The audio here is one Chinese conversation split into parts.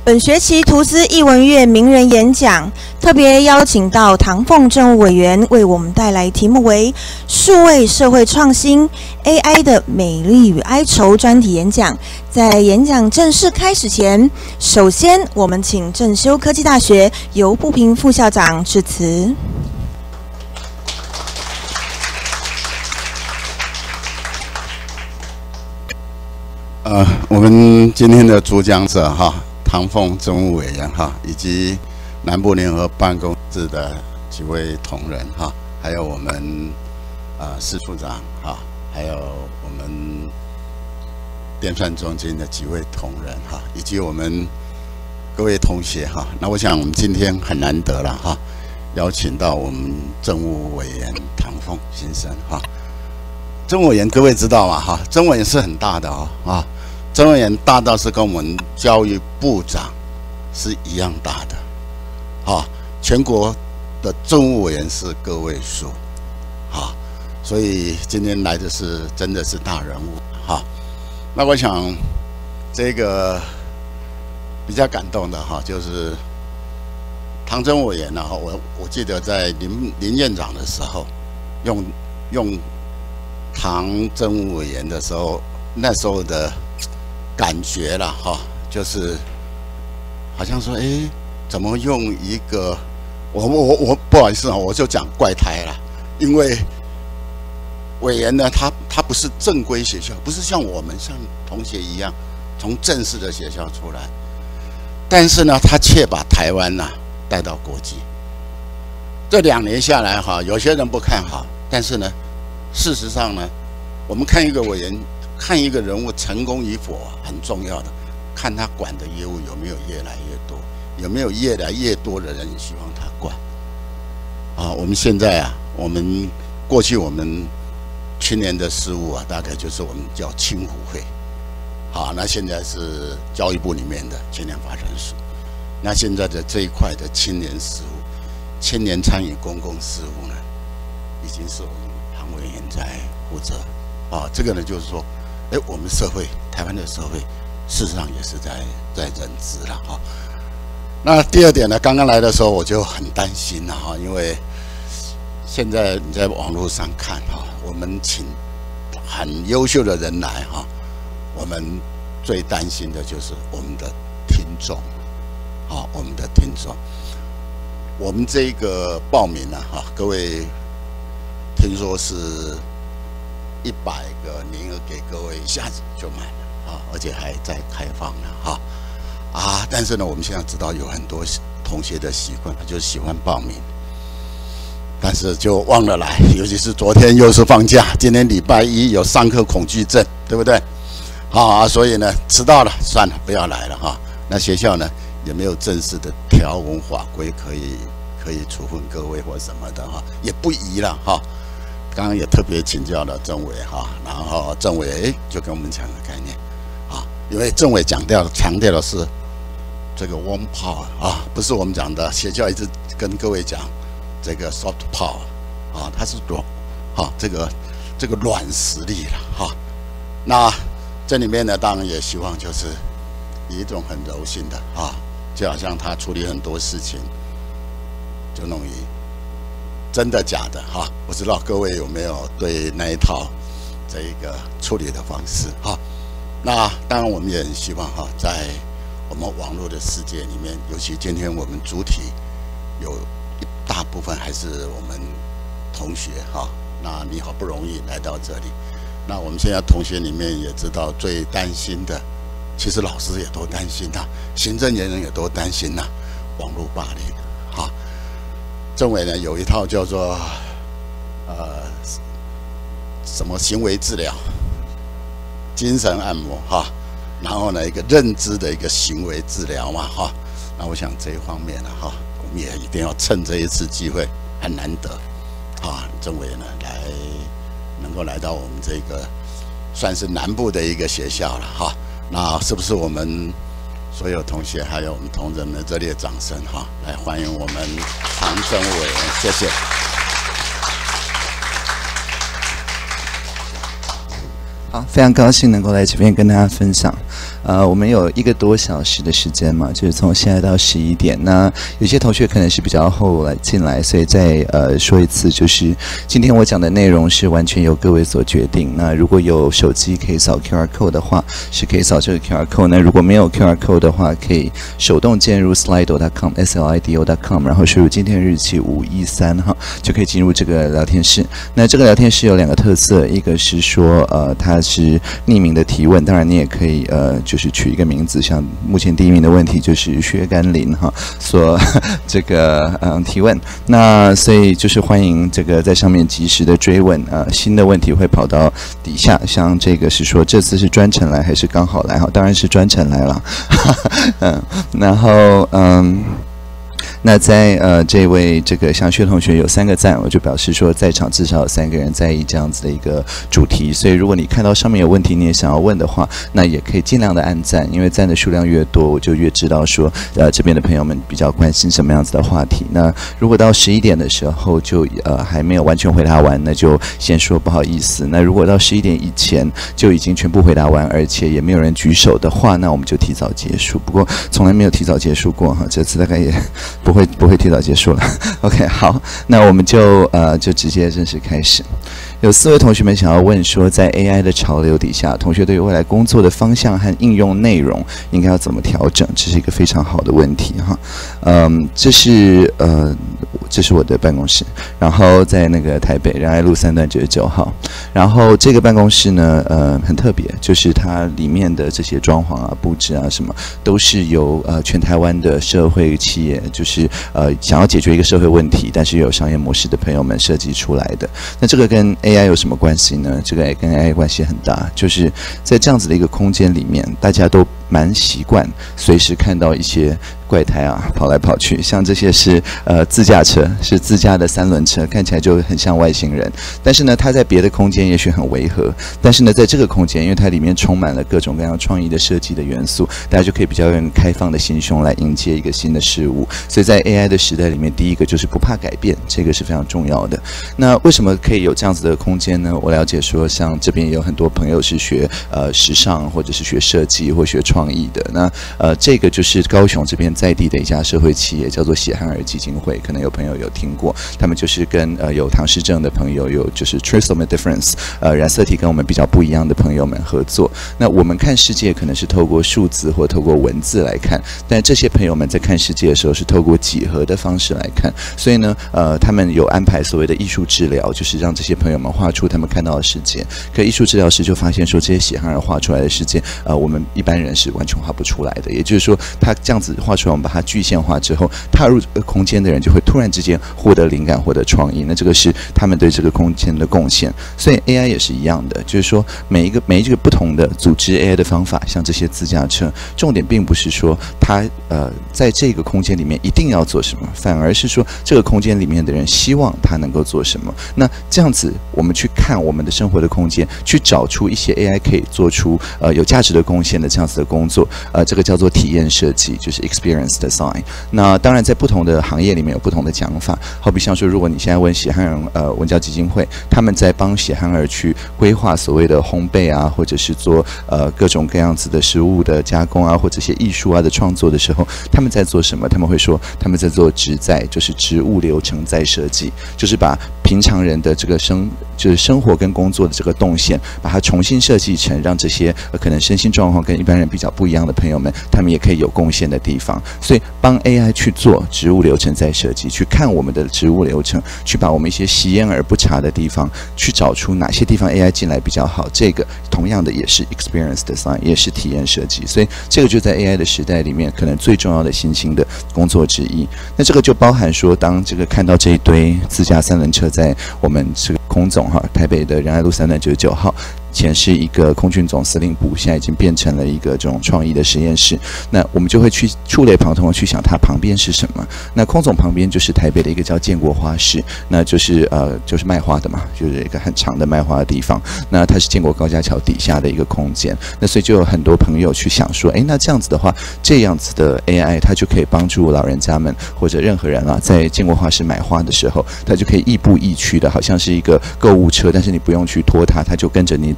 本学期图斯艺文月名人演讲，特别邀请到唐凤政务委员为我们带来题目为“数位社会创新 AI 的美丽与哀愁”专题演讲。在演讲正式开始前，首先我们请正修科技大学游步平副校长致辞。 我们今天的主讲者唐凤政务委员以及南部联合办公室的几位同仁还有我们司处长还有我们电算中心的几位同仁以及我们各位同学那我想我们今天很难得了邀请到我们政务委员唐凤先生政务委员各位知道吗政务委员是很大的政务委员大到是跟我们教育部长是一样大的全国的政务委员是个位数所以今天来的是真的是大人物那我想这个比较感动的就是唐政务委员我记得在林院长的时候用唐政务委员的时候，那时候的感觉啦就是好像说怎么用一个我不好意思我就讲怪胎啦，因为委员呢他不是正规学校，不是像我们像同学一样从正式的学校出来，但是呢他却把台湾带到国际。这2年下来有些人不看好，但是呢事实上呢，我们看一个委员看一个人物成功与否很重要的，看他管的业务有没有越来越多，有没有越来越多的人希望他管我们现在我们过去我们青年的事务大概就是我们叫青辅会那现在是教育部里面的青年发展署，那现在的这一块的青年事务、青年参与公共事务呢，已经是我们唐委员在负责这个呢就是说我们社会台湾的社会事实上也是在认知了那第二点呢，刚刚来的时候我就很担心了因为现在你在网络上看我们请很优秀的人来我们最担心的就是我们的听众我们的听众，我们这个报名各位听说是100个名额给各位一下子就满了而且还在开放了但是呢我们现在知道有很多同学的习惯就是喜欢报名，但是就忘了来，尤其是昨天又是放假，今天礼拜一有上课恐惧症，对不对所以呢迟到了算了不要来了那学校呢也没有正式的条文法规可以处分各位或什么的也不宜了刚刚也特别请教了政委然后政委就跟我们讲个概念因为政委强调的是这个 warm power 不是我们讲的学校一直跟各位讲这个 soft power 它是这个软实力了那这里面呢当然也希望就是以一种很柔性的就好像他处理很多事情就弄于真的假的不知道各位有没有对那一套这一个处理的方式那当然我们也很希望在我们网络的世界里面，尤其今天我们主体有一大部分还是我们同学那你好不容易来到这里，那我们现在同学里面也知道最担心的，其实老师也都担心行政人员也都担心网络霸凌政委呢有一套叫做什么行为治疗、精神按摩然后呢一个认知的一个行为治疗嘛那我想这一方面我们也一定要趁这一次机会，很难得政委呢能够来到我们这个算是南部的一个学校了那是不是我们所有同学还有我们同仁们热烈掌声来欢迎我们唐政务委员，谢谢。 好，非常高兴能够来这边跟大家分享。 我们有1个多小时的时间嘛，就是从现在到11点。那有些同学可能是比较后来进来，所以再说一次，就是今天我讲的内容是完全由各位所决定。那如果有手机可以扫 QR code 的话，是可以扫这个 QR code。那如果没有 QR code 的话，可以手动键入 slido.com slido.com， 然后输入今天日期513哈，就可以进入这个聊天室。那这个聊天室有2个特色，一个是说它是匿名的提问，当然你也可以就是取一个名字，像目前第1名的问题就是薛甘霖哈所这个提问，那所以就是欢迎这个在上面及时的追问，新的问题会跑到底下，像这个是说这次是专程来还是刚好来哈，当然是专程来了，然后那在这位这个像薛同学有3个赞，我就表示说在场至少有3个人在意这样子的一个主题，所以如果你看到上面有问题你也想要问的话，那也可以尽量的按赞，因为赞的数量越多，我就越知道说这边的朋友们比较关心什么样子的话题。那如果到11点的时候就还没有完全回答完，那就先说不好意思。那如果到11点以前就已经全部回答完，而且也没有人举手的话，那我们就提早结束。不过从来没有提早结束过哈，这次大概也不会提早结束了。OK， 好，那我们就直接正式开始。有4位同学们想要问说，在 AI 的潮流底下，同学对于未来工作的方向和应用内容应该要怎么调整？这是一个非常好的问题哈。这是我的办公室，然后在那个台北仁爱路3段99号。然后这个办公室呢，很特别，就是它里面的这些装潢啊、布置啊什么，都是由全台湾的社会企业，就是想要解决一个社会问题，但是有商业模式的朋友们设计出来的。那这个跟 AI 有什么关系呢？这个也跟 AI 关系很大，就是在这样子的一个空间里面，大家都蛮习惯随时看到一些怪胎啊跑来跑去，像这些是自驾车，是自驾的3轮车，看起来就很像外星人。但是呢，它在别的空间也许很违和，但是呢，在这个空间，因为它里面充满了各种各样创意的设计的元素，大家就可以比较用开放的心胸来迎接一个新的事物。所以在 AI 的时代里面，第一个就是不怕改变，这个是非常重要的。那为什么可以有这样子的空间呢？我了解说，像这边也有很多朋友是学时尚，或者是学设计，或学创意的。那这个就是高雄这边在地的一家社会企业，叫做血汗儿基金会，可能有朋友有听过。他们就是跟有唐氏症的朋友，有就是 Trisomy Difference 染色体跟我们比较不一样的朋友们合作。那我们看世界可能是透过数字或透过文字来看，但这些朋友们在看世界的时候是透过几何的方式来看。所以呢，他们有安排所谓的艺术治疗，就是让这些朋友们画出他们看到的世界。可艺术治疗师就发现说，这些血汗儿画出来的世界，我们一般人是完全画不出来的。也就是说，他这样子画出来，我们把它具象化之后，踏入空间的人就会突然之间获得灵感，获得创意。那这个是他们对这个空间的贡献。所以 AI 也是一样的，就是说每一个不同的组织 AI 的方法，像这些自驾车，重点并不是说它在这个空间里面一定要做什么，反而是说这个空间里面的人希望他能够做什么。那这样子，我们去看我们的生活的空间，去找出一些 AI 可以做出有价值的贡献的这样子的工作，这个叫做体验设计，就是 experience design。那当然，在不同的行业里面有不同的讲法。好比像说，如果你现在问血汗儿文教基金会，他们在帮血汗儿去规划所谓的烘焙啊，或者是做各种各样子的食物的加工啊，或者一些艺术啊的创作的时候，他们在做什么？他们会说他们在做植再，就是植物流程再设计，就是把平常人的这个生活跟工作的这个动线，把它重新设计成让这些可能身心状况跟一般人比较不一样的朋友们，他们也可以有贡献的地方。所以帮 AI 去做植物流程再设计，去看我们的植物流程，去把我们一些习焉而不察的地方，去找出哪些地方 AI 进来比较好。这个同样的也是 experience design， 也是体验设计。所以这个就在 AI 的时代里面，可能最重要的新兴的工作之一。那这个就包含说，当这个看到这一堆自驾3轮车在我们这个空总台北的仁爱路3段99号。前是一个空军总司令部，现在已经变成了一个这种创意的实验室。那我们就会去触类旁通的去想，它旁边是什么？那空总旁边就是台北的一个叫建国花市，那就是卖花的嘛，就是一个很长的卖花的地方。那它是建国高架桥底下的一个空间。那所以就有很多朋友去想说，那这样子的话，这样子的 AI 它就可以帮助老人家们或者任何人啊，在建国花市买花的时候，它就可以亦步亦趋的，好像是一个购物车，但是你不用去拖它，它就跟着你走。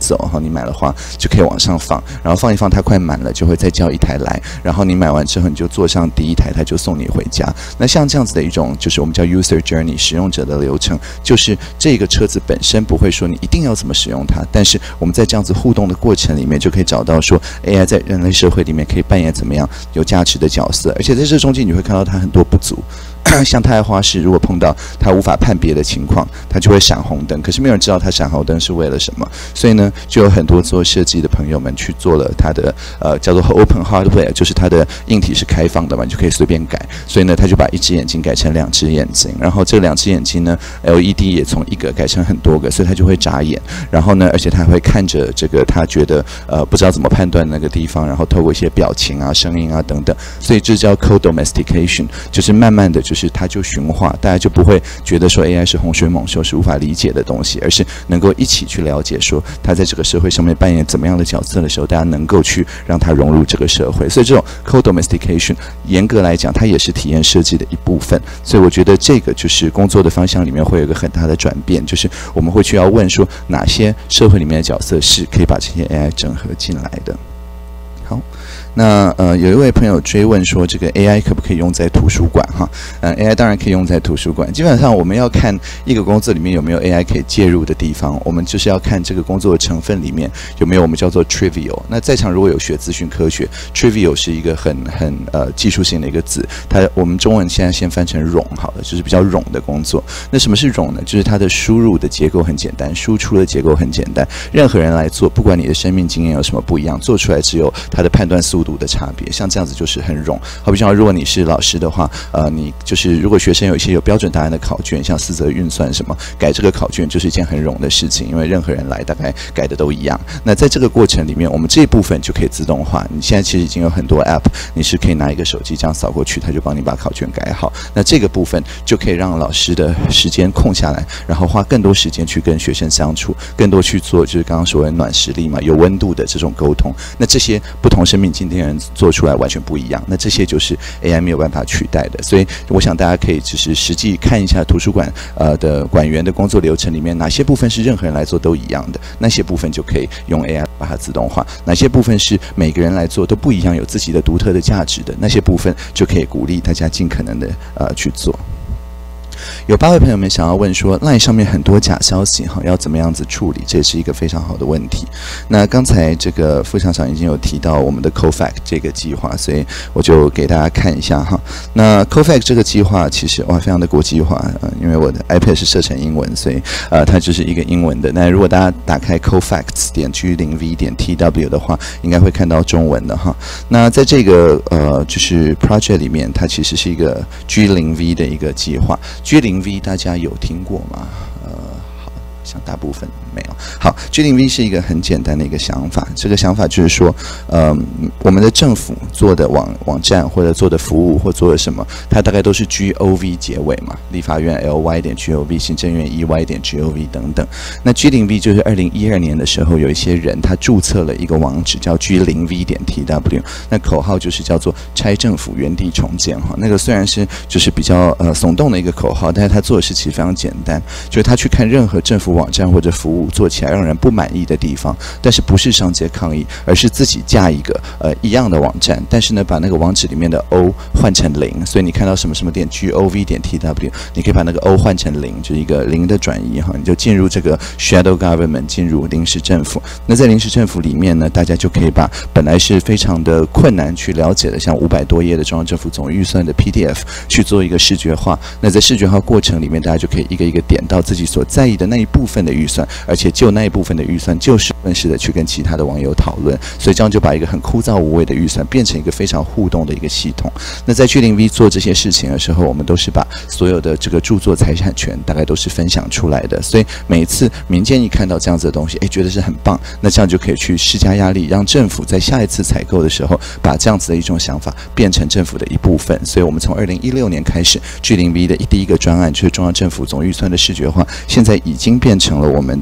走哈，你买了花就可以往上放，然后放一放它快满了就会再叫一台来，然后你买完之后你就坐上第一台，它就送你回家。那像这样子的一种就是我们叫 user journey 使用者的流程，就是这个车子本身不会说你一定要怎么使用它，但是我们在这样子互动的过程里面就可以找到说 AI 在人类社会里面可以扮演怎么样有价值的角色，而且在这中间你会看到它很多不足。像太阳花市，如果碰到它无法判别的情况，它就会闪红灯。可是没有人知道它闪红灯是为了什么，所以呢，就有很多做设计的朋友们去做了它的叫做 open hardware， 就是它的硬体是开放的嘛，你就可以随便改。所以呢，他就把一只眼睛改成2只眼睛，然后这2只眼睛呢 ，LED 也从1个改成很多个，所以它就会眨眼。然后呢，而且他会看着这个他觉得不知道怎么判断那个地方，然后透过一些表情啊、声音啊等等，所以这叫 co-domestication， 就是慢慢的就是它就驯化，大家就不会觉得说 AI 是洪水猛兽，是无法理解的东西，而是能够一起去了解说它在这个社会上面扮演怎么样的角色的时候，大家能够去让它融入这个社会。所以这种 co-domestication 严格来讲，它也是体验设计的一部分。所以我觉得这个就是工作的方向里面会有一个很大的转变，就是我们会去要问说哪些社会里面的角色是可以把这些 AI 整合进来的。好。那有一位朋友追问说，这个 AI 可不可以用在图书馆哈？AI 当然可以用在图书馆。基本上我们要看一个工作里面有没有 AI 可以介入的地方，我们就是要看这个工作的成分里面有没有我们叫做 trivial。那在场如果有学资讯科学 ，trivial 是一个很技术性的一个字，我们中文现在先翻成冗好了，就是比较冗的工作。那什么是冗呢？就是它的输入的结构很简单，输出的结构很简单，任何人来做，不管你的生命经验有什么不一样，做出来只有它的判断速度的差别，像这样子就是很冗。好比像如果你是老师的话，你就是如果学生有一些有标准答案的考卷，像4则运算什么，改这个考卷就是一件很冗的事情，因为任何人来大概改的都一样。那在这个过程里面，我们这一部分就可以自动化。你现在其实已经有很多 app， 你是可以拿一个手机这样扫过去，它就帮你把考卷改好。那这个部分就可以让老师的时间空下来，然后花更多时间去跟学生相处，更多去做就是刚刚说的暖实力嘛，有温度的这种沟通。那这些不同生命经验人做出来完全不一样，那这些就是 AI 没有办法取代的。所以我想大家可以就是实际看一下图书馆的馆员的工作流程里面，哪些部分是任何人来做都一样的，那些部分就可以用 AI 把它自动化；哪些部分是每个人来做都不一样，有自己的独特的价值的，那些部分就可以鼓励大家尽可能的去做。有8位朋友们想要问说 LINE 上面很多假消息要怎么样子处理，这也是一个非常好的问题。那刚才这个副厂长已经有提到我们的 CoFact 这个计划，所以我就给大家看一下哈。那 CoFact 这个计划其实非常的国际化，因为我的 iPad 是设成英文，所以它就是一个英文的。那如果大家打开 CoFacts.G0V.TW 的话，应该会看到中文的哈。那在这个就是 project 里面，它其实是一个 G0V 的一个计划。G0V 大家有听过吗？好像大部分没有。好 ，G0V 是一个很简单的一个想法。这个想法就是说，我们的政府做的网站或者做的服务或做的什么，它大概都是 GOV 结尾嘛，立法院 LY.GOV， 行政院 EY.GOV 等等。那 G0V 就是2012年的时候，有一些人他注册了一个网址叫 G0V.TW， 那口号就是叫做拆政府原地重建哈。那个虽然是就是比较耸动的一个口号，但是他做的事其实非常简单，就是他去看任何政府网站或者服务做起来让人不满意的地方，但是不是上街抗议，而是自己架一个一样的网站，但是呢把那个网址里面的 O 换成0，所以你看到什么什么点 GOV.TW， 你可以把那个 O 换成0，就是一个0的转移哈，你就进入这个 Shadow Government， 进入临时政府。那在临时政府里面呢，大家就可以把本来是非常的困难去了解的，像500多页的中央政府总预算的 PDF 去做一个视觉化。那在视觉化过程里面，大家就可以一个一个点到自己所在意的那一部分的预算，而且就那一部分的预算就事论事的去跟其他的网友讨论，所以这样就把一个很枯燥无味的预算变成一个非常互动的一个系统。那在G0V做这些事情的时候，我们都是把所有的这个著作财产权大概都是分享出来的，所以每一次民间一看到这样子的东西，觉得是很棒，那这样就可以去施加压力，让政府在下一次采购的时候，把这样子的一种想法变成政府的一部分。所以我们从2016年开始，G0V的第一个专案就是中央政府总预算的视觉化，现在已经变成了我们的就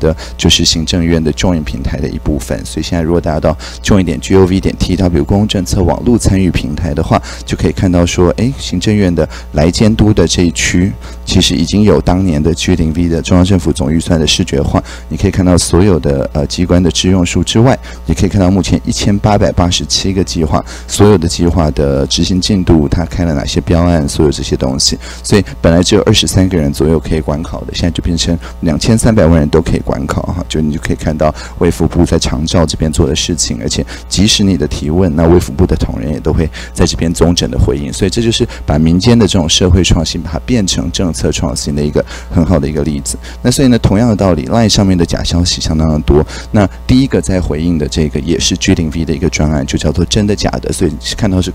就是行政院的 Join 平台的一部分。所以现在如果大家到 join.gov.tw 公共政策网络参与平台的话，就可以看到说，行政院的来监督的这一区，其实已经有当年的 G0V 的中央政府总预算的视觉化。你可以看到所有的机关的支用数之外，也可以看到目前1887个计划，所有的计划的执行进度，它开了哪些标案，所有这些东西。所以本来只有23个人左右可以管考的，现在就变成2300万人都可以管考哈。就你就可以看到卫福部在长照这边做的事情，而且即使你的提问，那卫福部的同仁也都会在这边综整的回应。所以这就是把民间的这种社会创新，把它变成政策创新的一个很好的一个例子。那所以呢，同样的道理 ，LINE 上面的假消息相当的多。那第一个在回应的这个也是 G0V 的一个专案，就叫做真的假的，所以看到是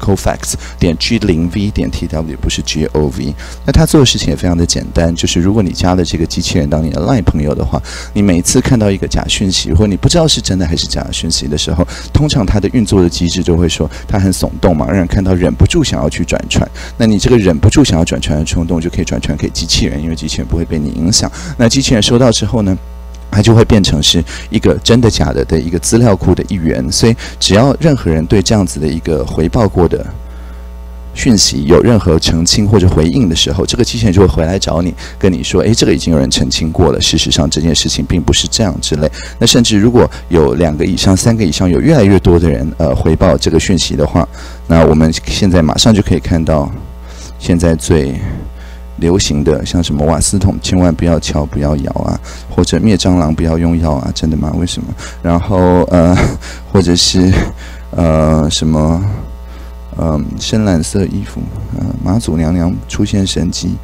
Cofax.G0V.tw， 不是 GOV。那他做的事情也非常的简单，就是如果你加了这个机器人当你的 LINE 朋友的话，你每次看到一个假讯息，或你不知道是真的还是假的讯息的时候，通常它的运作的机制就会说它很耸动嘛，让人看到忍不住想要去转传。那你这个忍不住想要转传的冲动，就可以转传给机器人，因为机器人不会被你影响。那机器人收到之后呢，它就会变成是一个真的假的的一个资料库的一员。所以只要任何人对这样子的一个回报过的讯息有任何澄清或者回应的时候，这个机器人就会回来找你，跟你说，这个已经有人澄清过了，事实上这件事情并不是这样之类。那甚至如果有2个以上、3个以上，有越来越多的人回报这个讯息的话，那我们现在马上就可以看到，现在最流行的像什么瓦斯桶千万不要敲不要摇啊，或者灭蟑螂不要用药啊，真的吗？为什么？然后或者是什么深蓝色衣服，妈祖娘娘出现神迹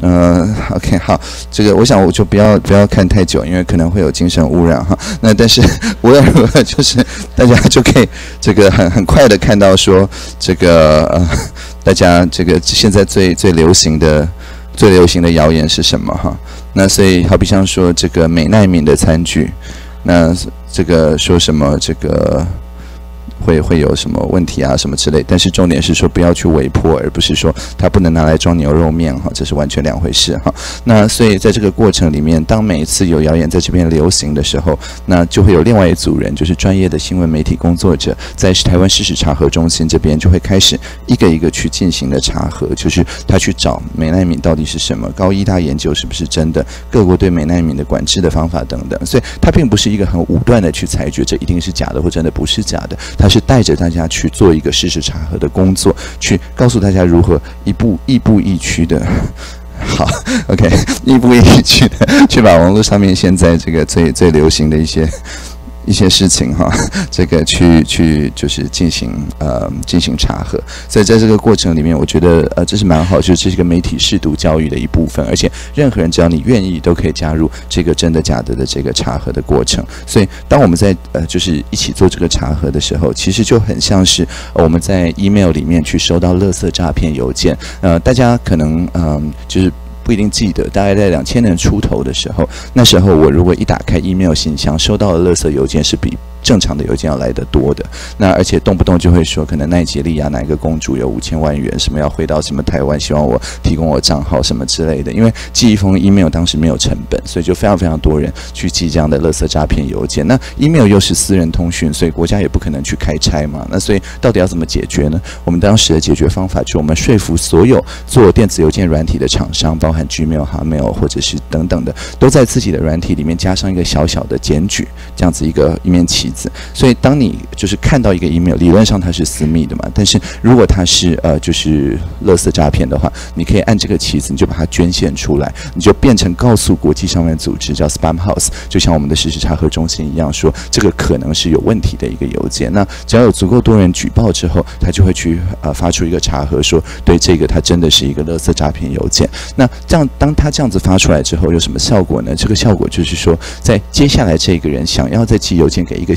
，OK 好，这个我想我就不要看太久，因为可能会有精神污染哈。那但是无论如何，就是大家就可以这个很快的看到说这个大家这个现在最流行的谣言是什么哈？那所以好比像说这个美奈敏的餐具，那这个说什么这个会有什么问题啊什么之类，但是重点是说不要去微波，而不是说它不能拿来装牛肉面哈，这是完全两回事哈。那所以在这个过程里面，当每一次有谣言在这边流行的时候，那就会有另外一组人，就是专业的新闻媒体工作者，在台湾事实查核中心这边就会开始一个一个去进行的查核，就是他去找美奈敏到底是什么，高医大研究是不是真的，各国对美奈敏的管制的方法等等。所以它并不是一个很武断的去裁决这一定是假的或真的不是假的，它是带着大家去做一个事实查核的工作，去告诉大家如何亦步亦趋的。好 ，OK， 亦步亦趋的去把网络上面现在这个最流行的一些事情哈，这个去就是进行查核。所以在这个过程里面，我觉得这是蛮好，就是这是一个媒体识读教育的一部分，而且任何人只要你愿意，都可以加入这个真的假的的这个查核的过程。所以当我们在就是一起做这个查核的时候，其实就很像是我们在 email 里面去收到垃圾诈骗邮件。大家可能就是不一定记得，大概在2000年出头的时候，那时候我如果一打开 email 信箱，收到的垃圾邮件是比正常的邮件要来得多的。那而且动不动就会说，可能奈及利亚哪一个公主有5000万元，什么要汇到什么台湾，希望我提供我账号什么之类的。因为寄一封 email 当时没有成本，所以就非常非常多人去寄这样的垃圾诈骗邮件。那 email 又是私人通讯，所以国家也不可能去开拆嘛。那所以到底要怎么解决呢？我们当时的解决方法就是我们说服所有做电子邮件软体的厂商，包含 Gmail、Hotmail 或者是等等的，都在自己的软体里面加上一个小小的检举，这样子一面旗子。所以当你就是看到一个 email， 理论上它是私密的嘛，但是如果它是就是垃圾诈骗的话，你可以按这个旗子，你就把它捐献出来，你就变成告诉国际上面组织叫 Spam House， 就像我们的事实查核中心一样，说这个可能是有问题的一个邮件。那只要有足够多人举报之后，他就会去发出一个查核，说对这个它真的是一个垃圾诈骗邮件。那这样当他这样子发出来之后，有什么效果呢？这个效果就是说，在接下来这个人想要再寄邮件给一个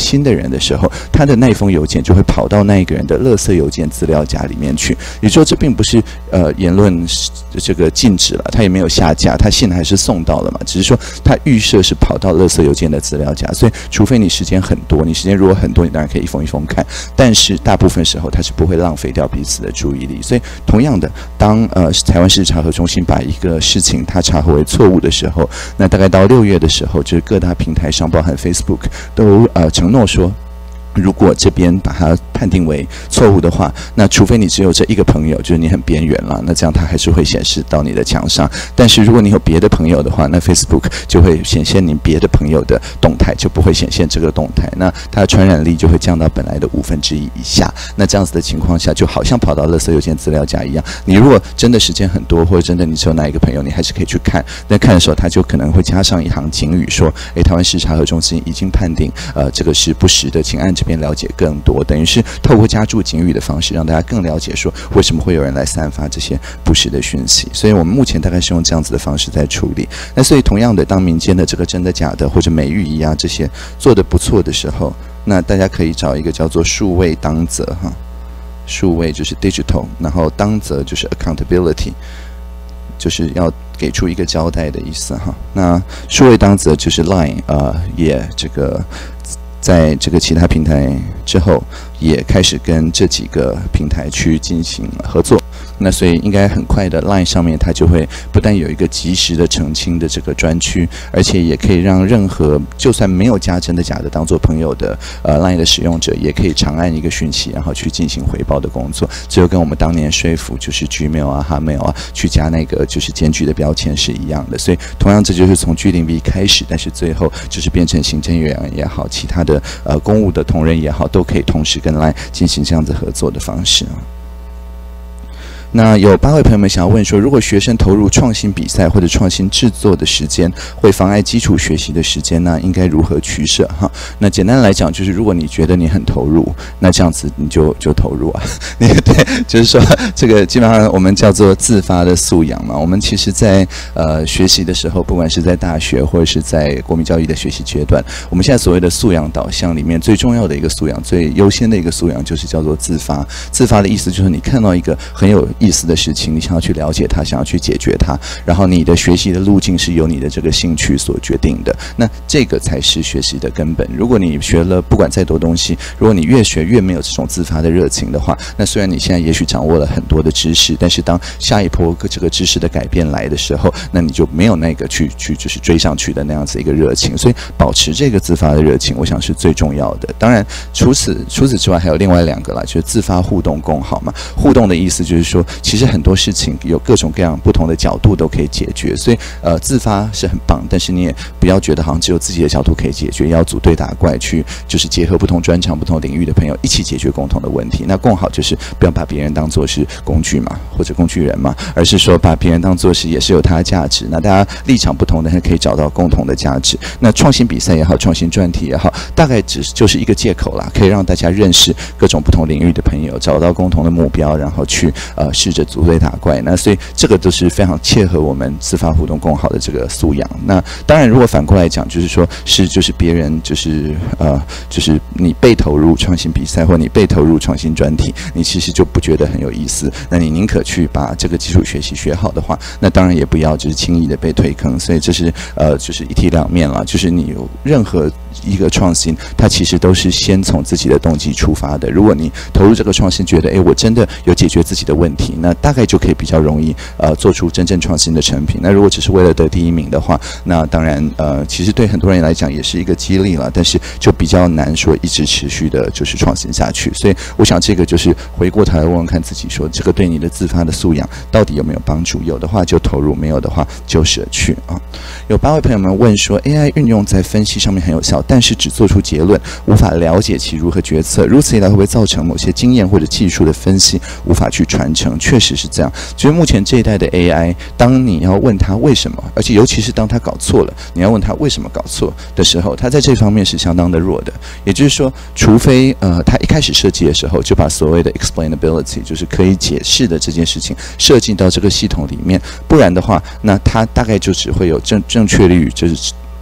新的人的时候，他的那封邮件就会跑到那个人的垃圾邮件资料夹里面去。也就是说，这并不是言论这个禁止了，他也没有下架，他信还是送到了嘛，只是说他预设是跑到垃圾邮件的资料夹。所以，除非你时间很多，你时间如果很多，你当然可以一封一封看，但是大部分时候他是不会浪费掉彼此的注意力。所以，同样的，当台湾市查核中心把一个事情它查核为错误的时候，那大概到6月的时候，就是各大平台上，包含 Facebook 都承诺说，如果这边把它判定为错误的话，那除非你只有这一个朋友，就是你很边缘了，那这样它还是会显示到你的墙上。但是如果你有别的朋友的话，那 Facebook 就会显现你别的朋友的动态，就不会显现这个动态。那它的传染力就会降到本来的1/5以下。那这样子的情况下，就好像跑到垃圾邮件资料夹一样。你如果真的时间很多，或者真的你只有哪一个朋友，你还是可以去看。那看的时候，它就可能会加上一行警语说：“台湾市查核中心已经判定，这个是不实的，请按这边了解更多。”等于是透过加注警语的方式，让大家更了解说为什么会有人来散发这些不实的讯息。所以我们目前大概是用这样子的方式在处理。那所以同样的，当民间的这个真的假的或者美玉仪啊这些做得不错的时候，那大家可以找一个叫做数位当责哈，数位就是 digital， 然后当责就是 accountability， 就是要给出一个交代的意思哈。那数位当责就是 Line 也这个在这个其他平台之后，也开始跟这几个平台去进行合作。那所以应该很快的 Line 上面它就会不但有一个及时的澄清的这个专区，而且也可以让任何就算没有加真的假的当做朋友的Line 的使用者，也可以长按一个讯息，然后去进行回报的工作。这就跟我们当年说服就是 Gmail 啊、Hotmail 啊去加那个就是检举的标签是一样的。所以同样这就是从G0V开始，但是最后就是变成行政院也好，其他的公务的同仁也好，都可以同时跟 Line 进行这样子合作的方式啊。那有8位朋友们想要问说，如果学生投入创新比赛或者创新制作的时间会妨碍基础学习的时间呢，应该如何取舍哈？那简单来讲，就是如果你觉得你很投入，那这样子你就投入啊。对，就是说这个基本上我们叫做自发的素养嘛。我们其实在学习的时候，不管是在大学或者是在国民教育的学习阶段，我们现在所谓的素养导向里面最重要的一个素养、最优先的一个素养，就是叫做自发。自发的意思就是你看到一个很有意思的事情，你想要去了解它，想要去解决它，然后你的学习的路径是由你的这个兴趣所决定的，那这个才是学习的根本。如果你学了不管再多东西，如果你越学越没有这种自发的热情的话，那虽然你现在也许掌握了很多的知识，但是当下一波这个知识的改变来的时候，那你就没有那个去就是追上去的那样子一个热情。所以保持这个自发的热情，我想是最重要的。当然除此之外还有另外2个啦，就是自发、互动、共好嘛。互动的意思就是说，其实很多事情有各种各样不同的角度都可以解决，所以自发是很棒，但是你也不要觉得好像只有自己的角度可以解决，要组队打怪去就是结合不同专长、不同领域的朋友一起解决共同的问题。那共好就是不要把别人当作是工具嘛，或者工具人嘛，而是说把别人当作是也是有他的价值。那大家立场不同，但是可以找到共同的价值。那创新比赛也好，创新专题也好，大概就是一个借口啦，可以让大家认识各种不同领域的朋友，找到共同的目标，然后去试着组队打怪。那所以这个都是非常切合我们自发互动共好的这个素养。那当然如果反过来讲，就是说就是别人就是你被投入创新比赛，或你被投入创新专题，你其实就不觉得很有意思，那你宁可去把这个基础学习学好的话，那当然也不要就是轻易的被推坑。所以这是就是一体两面了，就是你有任何一个创新，它其实都是先从自己的动机出发的。如果你投入这个创新，觉得我真的有解决自己的问题，那大概就可以比较容易做出真正创新的成品。那如果只是为了得第1名的话，那当然其实对很多人来讲也是一个激励了，但是就比较难说一直持续的就是创新下去。所以我想这个就是回过头来问问看自己，说这个对你的自发的素养到底有没有帮助？有的话就投入，没有的话就舍去啊。有8位朋友们问说 AI 运用在分析上面很有效，但是只做出结论，无法了解其如何决策，如此一来会不会造成某些经验或者技术的分析无法去传承？确实是这样。就是目前这一代的 AI， 当你要问他为什么，而且尤其是当他搞错了，你要问他为什么搞错的时候，他在这方面是相当的弱的。也就是说，除非他一开始设计的时候就把所谓的 explainability， 就是可以解释的这件事情设计到这个系统里面，不然的话，那他大概就只会有正确率就是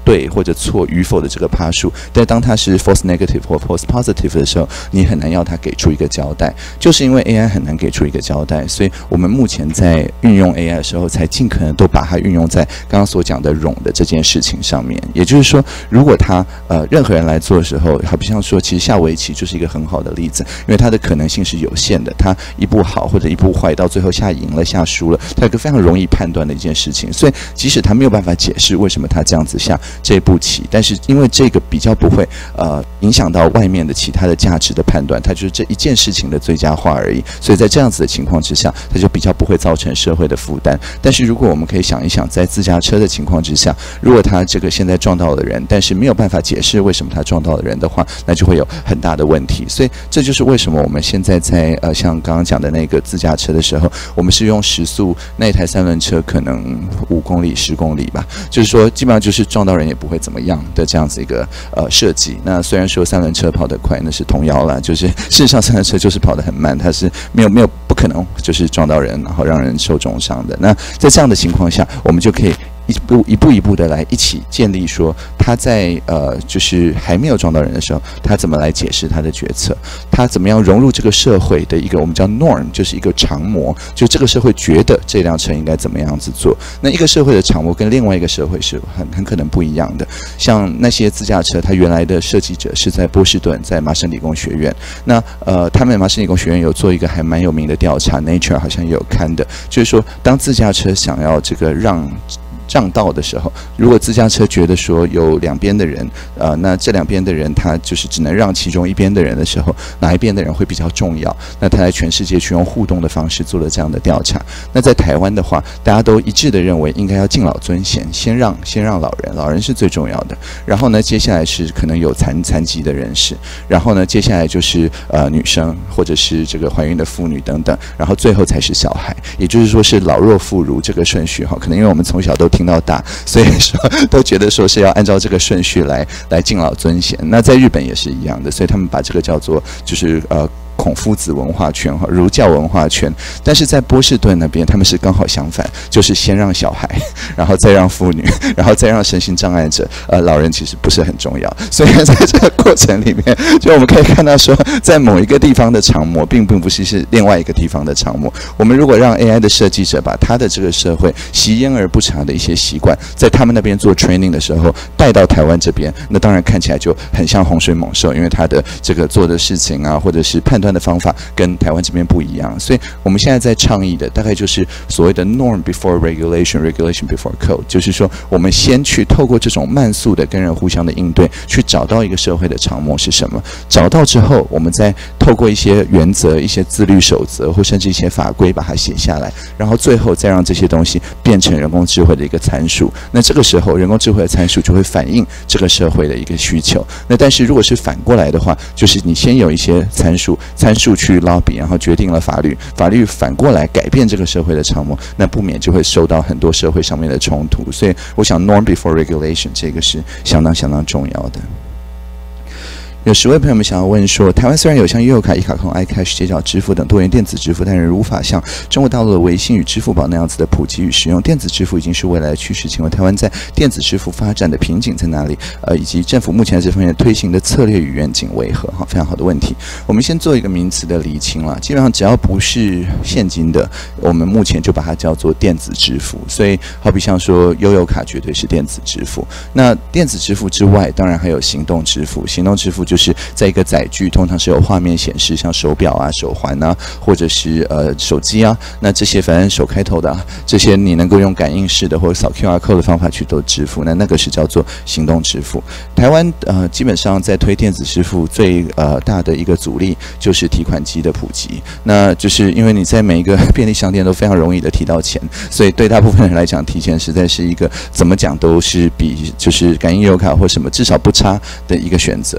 对或者错与否的这个趴数，但当它是 false negative 或 false positive 的时候，你很难要它给出一个交代。就是因为 AI 很难给出一个交代，所以我们目前在运用 AI 的时候，才尽可能都把它运用在刚刚所讲的冗的这件事情上面。也就是说，如果它任何人来做的时候，好比像说，其实下围棋就是一个很好的例子，因为它的可能性是有限的，它一步好或者一步坏，到最后下赢了下输了，它有一个非常容易判断的一件事情。所以即使他没有办法解释为什么他这样子下这步棋，但是因为这个比较不会影响到外面的其他的价值的判断，它就是这一件事情的最佳化而已。所以在这样子的情况之下，它就比较不会造成社会的负担。但是如果我们可以想一想，在自驾车的情况之下，如果他这个现在撞到了人，但是没有办法解释为什么他撞到了人的话，那就会有很大的问题。所以这就是为什么我们现在在像刚刚讲的那个自驾车的时候，我们是用时速，那一台三轮车可能5公里、10公里吧，就是说基本上就是撞到人也不会怎么样的这样子一个设计。那虽然说三轮车跑得快，那是童谣啦，就是事实上三轮车就是跑得很慢，它是没有不可能就是撞到人，然后让人受重伤的。那在这样的情况下，我们就可以一步的来一起建立说，他在就是还没有撞到人的时候，他怎么来解释他的决策，他怎么样融入这个社会的一个我们叫 norm， 就是一个常模，就这个社会觉得这辆车应该怎么样子做。那一个社会的常模跟另外一个社会是很可能不一样的。像那些自驾车，它原来的设计者是在波士顿，在麻省理工学院。那他们麻省理工学院有做一个还蛮有名的调查 ，Nature 好像也有看的，就是说当自驾车想要这个让道的时候，如果自驾车觉得说有两边的人，那这两边的人他就是只能让其中一边的人的时候，哪一边的人会比较重要？那他在全世界去用互动的方式做了这样的调查。那在台湾的话，大家都一致的认为应该要敬老尊贤，先让老人是最重要的。然后呢，接下来是可能有残疾的人士，然后呢，接下来就是女生或者是这个怀孕的妇女等等，然后最后才是小孩。也就是说是老弱妇孺这个顺序哈，可能因为我们从小都听到大，所以说都觉得说是要按照这个顺序来敬老尊贤。那在日本也是一样的，所以他们把这个叫做就是孔夫子文化圈哈，儒教文化圈。但是在波士顿那边，他们是刚好相反，就是先让小孩，然后再让妇女，然后再让身心障碍者，老人其实不是很重要。所以在这个过程里面，就我们可以看到说，在某一个地方的常模，并不是另外一个地方的常模。我们如果让 AI 的设计者把他的这个社会习焉而不察的一些习惯，在他们那边做 training 的时候带到台湾这边，那当然看起来就很像洪水猛兽，因为他的这个做的事情啊，或者是判断的方法跟台湾这边不一样。所以我们现在在倡议的大概就是所谓的 norm before regulation before code， 就是说我们先去透过这种慢速的跟人互相的应对，去找到一个社会的常模是什么。找到之后，我们再透过一些原则、一些自律守则，或甚至一些法规把它写下来，然后最后再让这些东西变成人工智慧的一个参数。那这个时候，人工智慧的参数就会反映这个社会的一个需求。那但是如果是反过来的话，就是你先有一些参数去 lobby， 然后决定了法律反过来改变这个社会的常模，那不免就会受到很多社会上面的冲突。所以我想 norm before regulation 这个是相当重要的。有10位朋友们想要问说，台湾虽然有像悠游卡、一卡通、iCash、街角支付等多元电子支付，但仍无法像中国大陆的微信与支付宝那样子的普及与使用。电子支付已经是未来的趋势，请问台湾在电子支付发展的瓶颈在哪里？以及政府目前在这方面推行的策略与愿景为何？非常好的问题。我们先做一个名词的厘清啦，基本上只要不是现金的，我们目前就把它叫做电子支付。所以好比像说悠游卡绝对是电子支付。那电子支付之外，当然还有行动支付。行动支付就是在一个载具，通常是有画面显示，像手表啊、手环啊，或者是手机啊，那这些反正手开头的这些，你能够用感应式的或者扫 QR code 的方法去做支付，那个是叫做行动支付。台湾基本上在推电子支付最大的一个阻力就是提款机的普及。那就是因为你在每一个便利商店都非常容易的提到钱，所以对大部分人来讲，提钱实在是一个怎么讲都是比就是感应悠游卡或什么至少不差的一个选择。所以我们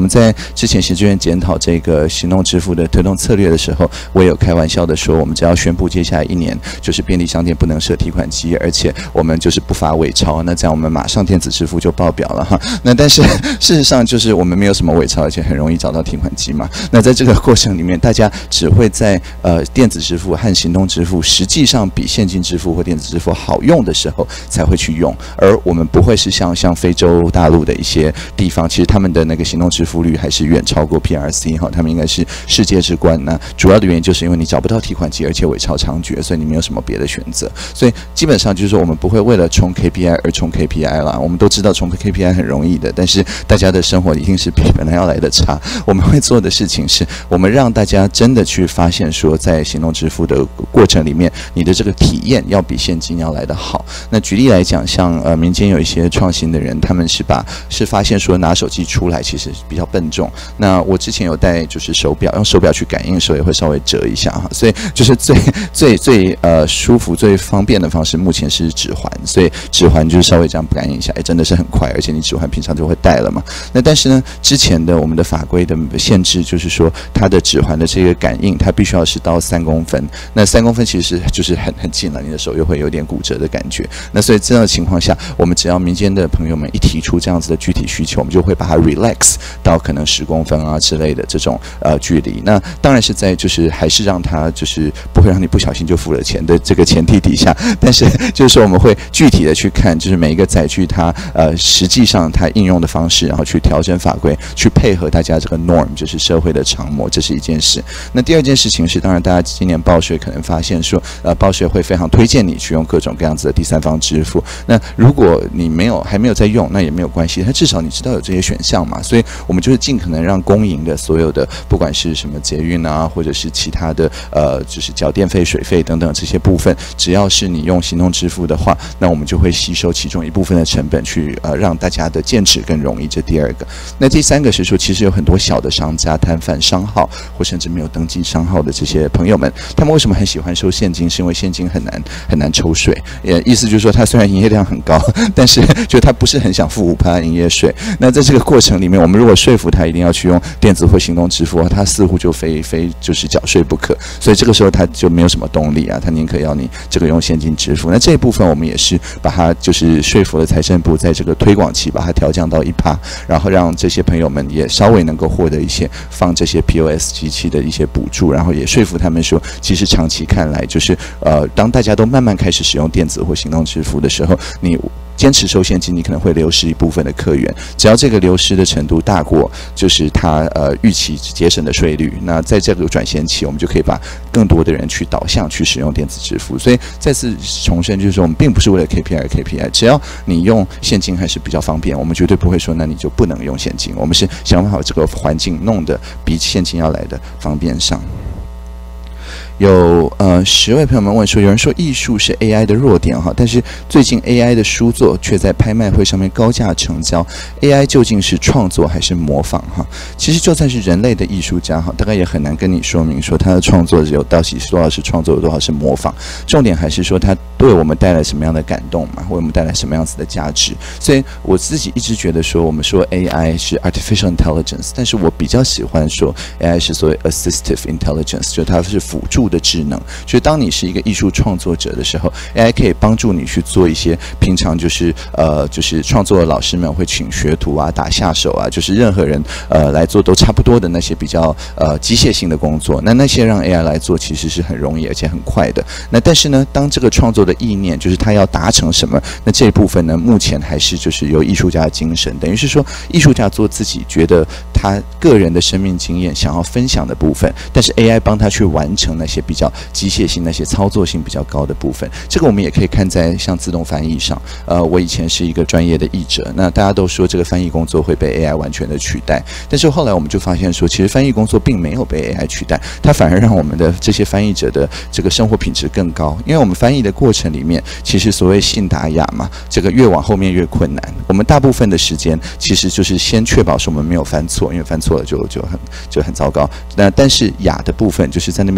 们在之前行政院检讨这个行动支付的推动策略的时候，我也有开玩笑的说，我们只要宣布接下来1年就是便利商店不能设提款机，而且我们就是不罚伪钞，那这样我们马上电子支付就爆表了哈。那但是事实上就是我们没有什么伪钞，而且很容易找到提款机嘛。那在这个过程里面，大家只会在电子支付和行动支付实际上比现金支付或电子支付好用的时候才会去用，而我们不会是像非洲大陆的一些地方，其实他们的那个行动支付率还是远超过 PRC 哈，他们应该是世界之冠。那主要的原因就是因为你找不到提款机，而且伪钞猖獗，所以你没有什么别的选择。所以基本上就是说，我们不会为了冲 KPI 而冲 KPI 啦。我们都知道冲 KPI 很容易的，但是大家的生活一定是比本来要来的差。我们会做的事情是，我们让大家真的去发现说，在行动支付的过程里面，你的这个体验要比现金要来得好。那举例来讲，像民间有一些创新的人，他们是发现说拿手机出来其实比较笨重。那我之前有带就是手表，用手表去感应的时候也会稍微折一下哈，所以就是最舒服最方便的方式，目前是指环，所以指环就是稍微这样感应一下，真的是很快，而且你指环平常就会戴了嘛。那但是呢，之前的我们的法规的限制就是说，它的指环的这个感应，它必须要是到3公分。那3公分其实就是很近了，你的手又会有点骨折的感觉。那所以这样的情况下，我们只要民间的朋友们一提出这样子的具体需求，我们就会把它 relax 到可能10公分啊之类的这种距离。那当然是在就是还是让它就是不会让你不小心就付了钱的这个前提底下，但是就是说我们会具体的去看，就是每一个载具它实际上它应用的方式，然后去调整法规，去配合大家这个 norm， 就是社会的常模，这是一件事。那第二件事情是，当然大家今年报税可能发现说，报税会非常推荐你去用各种各样子的第三方支付。那如果你还没有在用，那也没有关系，它至少你知道有这些选项嘛。所以我们就是尽可能让公营的所有的，不管是什么捷运啊，或者是其他的就是缴电费、水费等等这些部分，只要是你用行动支付的话，那我们就会吸收其中一部分的成本去让大家的建制更容易。这第二个。那第三个是说，其实有很多小的商家、摊贩、商号或甚至没有登记商号的这些朋友们，他们为什么很喜欢收现金？是因为现金很难抽税。意思就是说，他虽然营业量很高，但是就他不是很想付5%营业税。那在这个过程里面，我们如果说服他一定要去用电子或行动支付，他似乎就非就是缴税不可。所以这个时候他就没有什么动力啊，他宁可要你这个用现金支付。那这一部分我们也是把它就是说服了财政部，在这个推广期把它调降到1%，然后让这些朋友们也稍微能够获得一些放这些 POS 机器的一些补助，然后也说服他们说，其实长期看来，就是当大家都慢慢开始使用电子或行动支付的时候，你坚持收现金，你可能会流失一部分的客源。只要这个流失的程度大过就是它预期节省的税率，那在这个转型期，我们就可以把更多的人去导向去使用电子支付。所以再次重申，就是说我们并不是为了 KPI， 只要你用现金还是比较方便，我们绝对不会说那你就不能用现金。我们是想办法把这个环境弄得比现金要来的方便上。有10位朋友们问说，有人说艺术是 AI 的弱点哈，但是最近 AI 的书作却在拍卖会上面高价成交。AI 究竟是创作还是模仿哈？其实就算是人类的艺术家哈，大概也很难跟你说明说他的创作有到底多少是创作，有多少是模仿。重点还是说他对我们带来什么样的感动嘛，为我们带来什么样子的价值。所以我自己一直觉得说，我们说 AI 是 artificial intelligence， 但是我比较喜欢说 AI 是所谓 assistive intelligence， 就它是辅助的智能。就是当你是一个艺术创作者的时候， AI 可以帮助你去做一些平常就是创作的老师们会请学徒啊、打下手啊，就是任何人来做都差不多的那些比较机械性的工作。那些让 AI 来做其实是很容易而且很快的。那但是呢，当这个创作的意念就是他要达成什么，那这一部分呢，目前还是就是由艺术家的精神，等于是说艺术家做自己觉得他个人的生命经验想要分享的部分，但是 AI 帮他去完成那些比较机械性、那些操作性比较高的部分。这个我们也可以看在像自动翻译上。我以前是一个专业的译者，那大家都说这个翻译工作会被 AI 完全的取代，但是后来我们就发现说，其实翻译工作并没有被 AI 取代，它反而让我们的这些翻译者的这个生活品质更高。因为我们翻译的过程里面，其实所谓信达雅嘛，这个越往后面越困难。我们大部分的时间其实就是先确保说我们没有犯错，因为犯错了就很糟糕。但是雅的部分就是在那边挑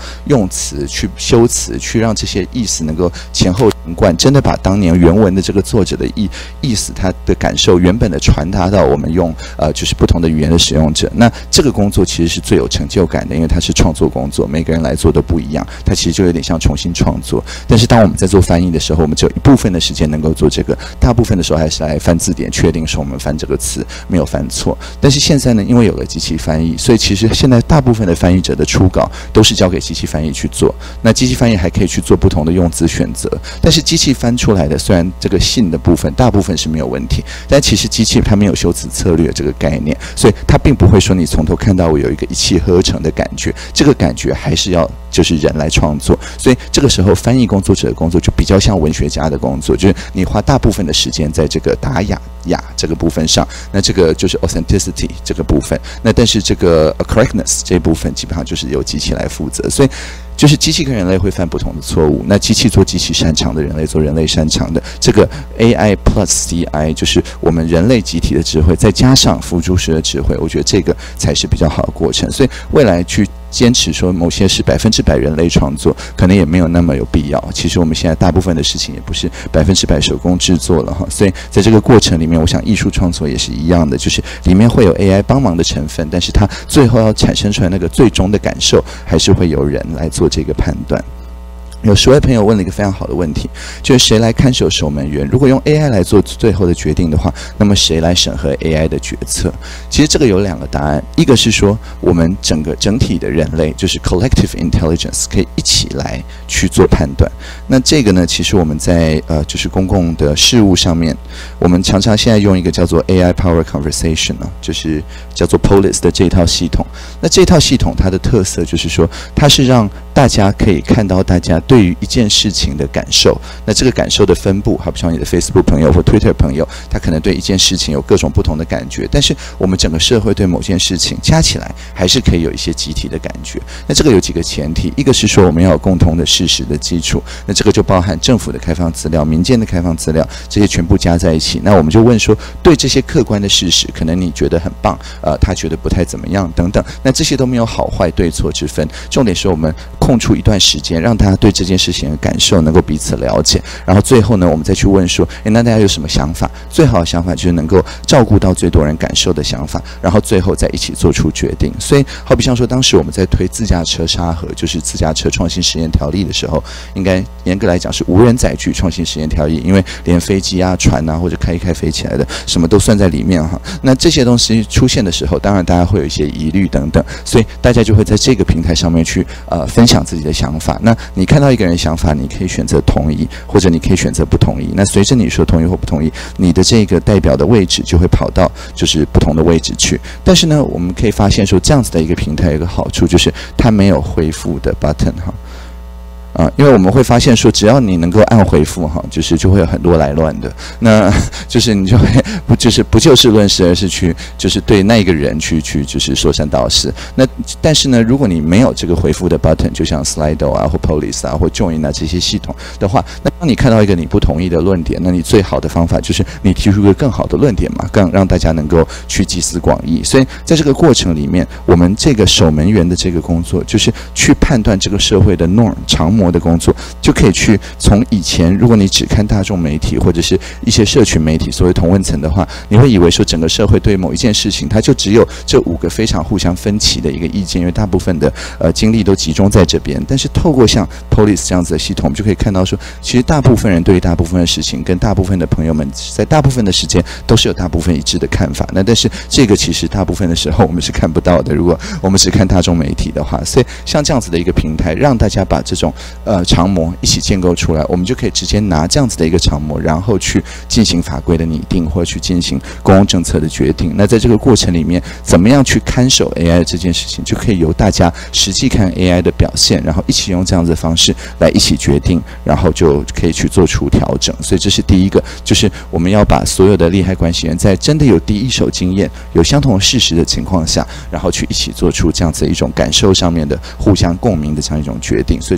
用词、去修辞，去让这些意思能够前后连贯，真的把当年原文的这个作者的意思、他的感受原本的传达到我们用就是不同的语言的使用者。那这个工作其实是最有成就感的，因为它是创作工作，每个人来做都不一样，它其实就有点像重新创作。但是当我们在做翻译的时候，我们只有一部分的时间能够做这个，大部分的时候还是来翻字典，确定说我们翻这个词没有翻错。但是现在呢，因为有了机器翻译，所以其实现在大部分的翻译者的初稿都是交给机器翻译去做。那机器翻译还可以去做不同的用字选择，但是机器翻出来的虽然这个信的部分大部分是没有问题，但其实机器它没有修辞策略这个概念，所以它并不会说你从头看到尾有一个一气呵成的感觉，这个感觉还是要就是人来创作。所以这个时候翻译工作者的工作就比较像文学家的工作，就是你花大部分的时间在这个打雅这个部分上，那这个就是 authenticity 这个部分，那但是这个 correctness 这一部分基本上就是由机器来负责。所以就是机器跟人类会犯不同的错误，那机器做机器擅长的，人类做人类擅长的，这个 AI plus CI 就是我们人类集体的智慧，再加上辅助式的智慧，我觉得这个才是比较好的过程。所以未来去坚持说某些是100%人类创作，可能也没有那么有必要。其实我们现在大部分的事情也不是100%手工制作了哈，所以在这个过程里面，我想艺术创作也是一样的，就是里面会有 AI 帮忙的成分，但是它最后要产生出来那个最终的感受，还是会有人来做这个判断。有10位朋友问了一个非常好的问题，就是谁来看守守门员？如果用 AI 来做最后的决定的话，那么谁来审核 AI 的决策？其实这个有2个答案，一个是说我们整体的人类就是 collective intelligence 可以一起来去做判断。那这个呢，其实我们在就是公共的事务上面，我们常常现在用一个叫做 AI Power Conversation 呢，就是叫做 Polis 的这一套系统。那这套系统它的特色就是说，它是让大家可以看到大家对于一件事情的感受，那这个感受的分布，好比像你的 Facebook 朋友或 Twitter 朋友，他可能对一件事情有各种不同的感觉，但是我们整个社会对某件事情加起来，还是可以有一些集体的感觉。那这个有几个前提，一个是说我们要有共同的事实的基础，那这个就包含政府的开放资料、民间的开放资料，这些全部加在一起。那我们就问说，对这些客观的事实，可能你觉得很棒，他觉得不太怎么样等等，那这些都没有好坏对错之分，重点是我们空出一段时间，让大家对这件事情的感受能够彼此了解，然后最后呢，我们再去问说，那大家有什么想法？最好的想法就是能够照顾到最多人感受的想法，然后最后再一起做出决定。所以，好比像说，当时我们在推自驾车沙盒，就是自驾车创新实验条例的时候，应该严格来讲是无人载具创新实验条例，因为连飞机啊、船啊或者开飞起来的什么都算在里面哈。那这些东西出现的时候，当然大家会有一些疑虑等等，所以大家就会在这个平台上面去分享自己的想法。那你看到一个人想法，你可以选择同意，或者你可以选择不同意。那随着你说同意或不同意，你的这个代表的位置就会跑到就是不同的位置去。但是呢，我们可以发现说，这样子的一个平台有一个好处，就是它没有回复的 button 哈。因为我们会发现说，只要你能够按回复哈，就会有很多来乱的，那就是你就会不就事论事，而是去就是对那一个人去就是说三道四。那但是呢，如果你没有这个回复的 button， 就像 Slido 啊或 Polis 啊或 Join 啊这些系统的话，那当你看到一个你不同意的论点，那你最好的方法就是你提出一个更好的论点嘛，更让大家能够去集思广益。所以在这个过程里面，我们这个守门员的这个工作，就是去判断这个社会的 norm 常模的工作，就可以去从以前，如果你只看大众媒体或者是一些社群媒体，所谓同温层的话，你会以为说整个社会对某一件事情，它就只有这5个非常互相分歧的一个意见，因为大部分的精力都集中在这边。但是透过像 Polis 这样子的系统，我们就可以看到说，其实大部分人对于大部分的事情，跟大部分的朋友们在大部分的时间都是有大部分一致的看法。那但是这个其实大部分的时候我们是看不到的，如果我们只看大众媒体的话。所以像这样子的一个平台，让大家把这种常模一起建构出来，我们就可以直接拿这样子的一个常模，然后去进行法规的拟定，或者去进行公共政策的决定。那在这个过程里面，怎么样去看守 AI 这件事情，就可以由大家实际看 AI 的表现，然后一起用这样子的方式来一起决定，然后就可以去做出调整。所以这是第一个，就是我们要把所有的利害关系人在真的有第一手经验、有相同的事实的情况下，然后去一起做出这样子的一种感受上面的互相共鸣的这样一种决定。所以这是 collective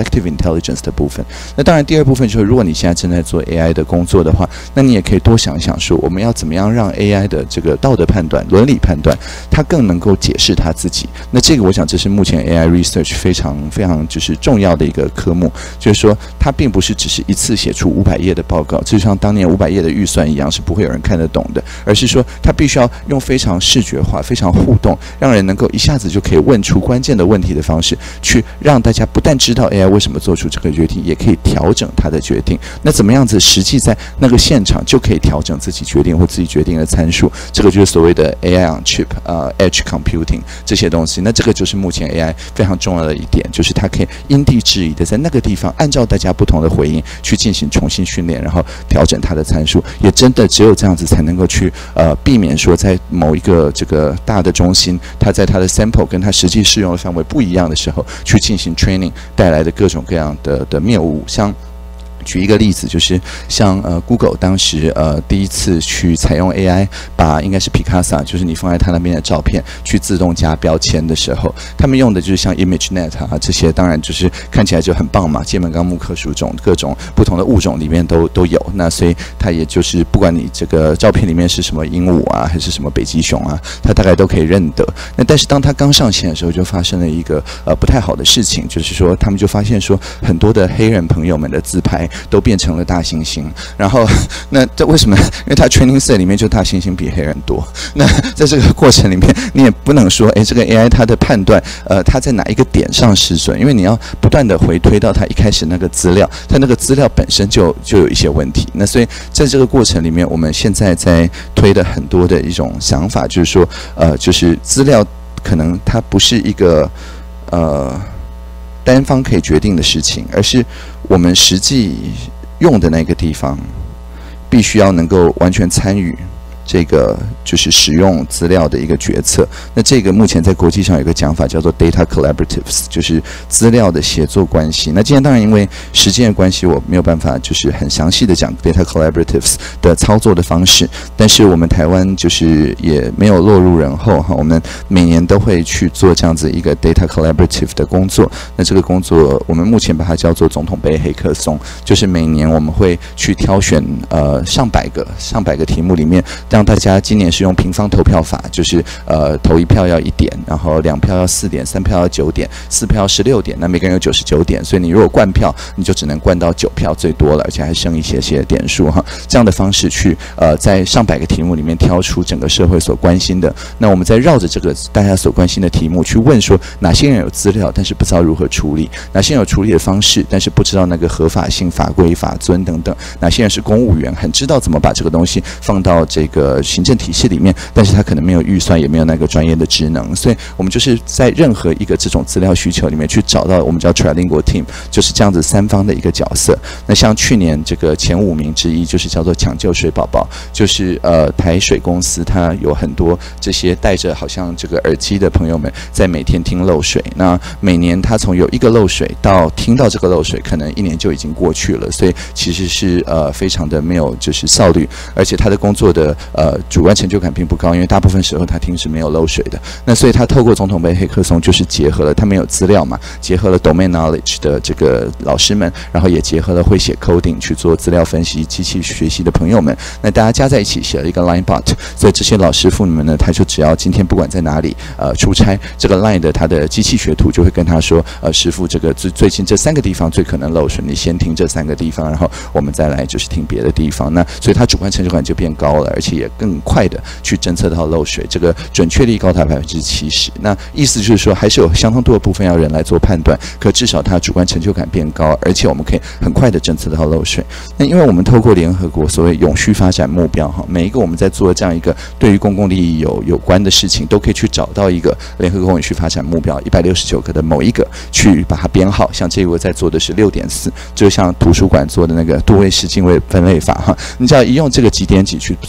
collective intelligence 的部分。那当然，第二部分就是，如果你现在正在做 AI 的工作的话，那你也可以多想一想说，我们要怎么样让 AI 的这个道德判断、伦理判断，它更能够解释它自己。那这个我想这是目前 AI research 非常就是重要的一个科目，就是说它并不是只是一次写出500页的报告，就像当年500页的预算一样，是不会有人看得懂的，而是说它必须要用非常视觉化、非常互动，让人能够一下子就可以问出关键的问题的方式，去让大家不但知道 AI 为什么做出这个决定，也可以调整它的决定。那怎么样子实际在那个现场就可以调整自己决定或自己决定的参数？这个就是所谓的 AI on chip、edge computing 这些东西。那这个就是目前 AI 非常重要的一点，就是它可以因地制宜的在那个地方按照大家不同的回应去进行重新训练，然后调整它的参数。也真的只有这样子才能够去避免说在某一个这个大的中心，它在它的 sample 跟它实际适用的范围不一样的时候，去进行 training 带来的各种各样的谬误。像举一个例子，就是像Google 当时第一次去采用 AI， 把应该是 Picasa， 就是你放在它那边的照片去自动加标签的时候，他们用的就是像 ImageNet 啊这些，当然就是看起来就很棒嘛，界门纲目科属种各种不同的物种里面都有。那所以它也就是不管你这个照片里面是什么鹦鹉啊，还是什么北极熊啊，它大概都可以认得。那但是当它刚上线的时候，就发生了一个不太好的事情，就是说他们就发现说很多的黑人朋友们的自拍都变成了大猩猩，然后那这为什么？因为它 training set 里面就大猩猩比黑人多。那在这个过程里面，你也不能说，这个 AI 它的判断，它在哪一个点上失准？因为你要不断的回推到它一开始那个资料，它那个资料本身就有一些问题。那所以在这个过程里面，我们现在在推的很多的一种想法，就是说，就是资料可能它不是一个单方可以决定的事情，而是我们实际用的那个地方必须要能够完全参与这个就是使用资料的一个决策。那这个目前在国际上有一个讲法叫做 data collaboratives， 就是资料的协作关系。那今天当然因为时间的关系，我没有办法就是很详细的讲 data collaboratives 的操作的方式，但是我们台湾就是也没有落入人后哈，我们每年都会去做这样子一个 data collaborative 的工作。那这个工作我们目前把它叫做总统杯黑客松，就是每年我们会去挑选上百个题目里面，让大家今年是用平方投票法，就是投1票要1点，然后2票要4点，3票要9点，4票要16点，那每个人有99点，所以你如果灌票，你就只能灌到9票最多了，而且还剩一些点数哈。这样的方式去在上百个题目里面挑出整个社会所关心的，那我们再绕着这个大家所关心的题目去问说，哪些人有资料，但是不知道如何处理；哪些人有处理的方式，但是不知道那个合法性、法规、法遵等等；哪些人是公务员，很知道怎么把这个东西放到这个行政体系里面，但是他可能没有预算，也没有那个专业的职能，所以我们就是在任何一个这种资料需求里面去找到我们叫 trilingual team， 就是这样子3方的一个角色。那像去年这个前5名之一就是叫做抢救水宝宝，就是台水公司它有很多这些戴着好像这个耳机的朋友们在每天听漏水，那每年他从有一个漏水到听到这个漏水，可能1年就已经过去了，所以其实是非常的没有就是效率，而且他的工作的主观成就感并不高，因为大部分时候他听是没有漏水的。那所以他透过总统杯黑客松，就是结合了他们有资料嘛，结合了 domain knowledge 的这个老师们，然后也结合了会写 coding 去做资料分析、机器学习的朋友们，那大家加在一起写了一个 line bot。所以这些老师傅们呢，他就只要今天不管在哪里出差，这个 line 的他的机器学徒就会跟他说，师傅这个最近这3个地方最可能漏水，你先听这3个地方，然后我们再来就是听别的地方。那所以他主观成就感就变高了，而且也更快的去侦测到漏水，这个准确率高达70%。那意思就是说，还是有相当多的部分要人来做判断，可至少它主观成就感变高，而且我们可以很快的侦测到漏水。那因为我们透过联合国所谓永续发展目标哈，每一个我们在做这样一个对于公共利益有关的事情，都可以去找到一个联合国永续发展目标169个的某一个，去把它编号。像这个我在做的是6.4，就像图书馆做的那个多位式进位分类法哈，你只要一用这个几点几去做编号，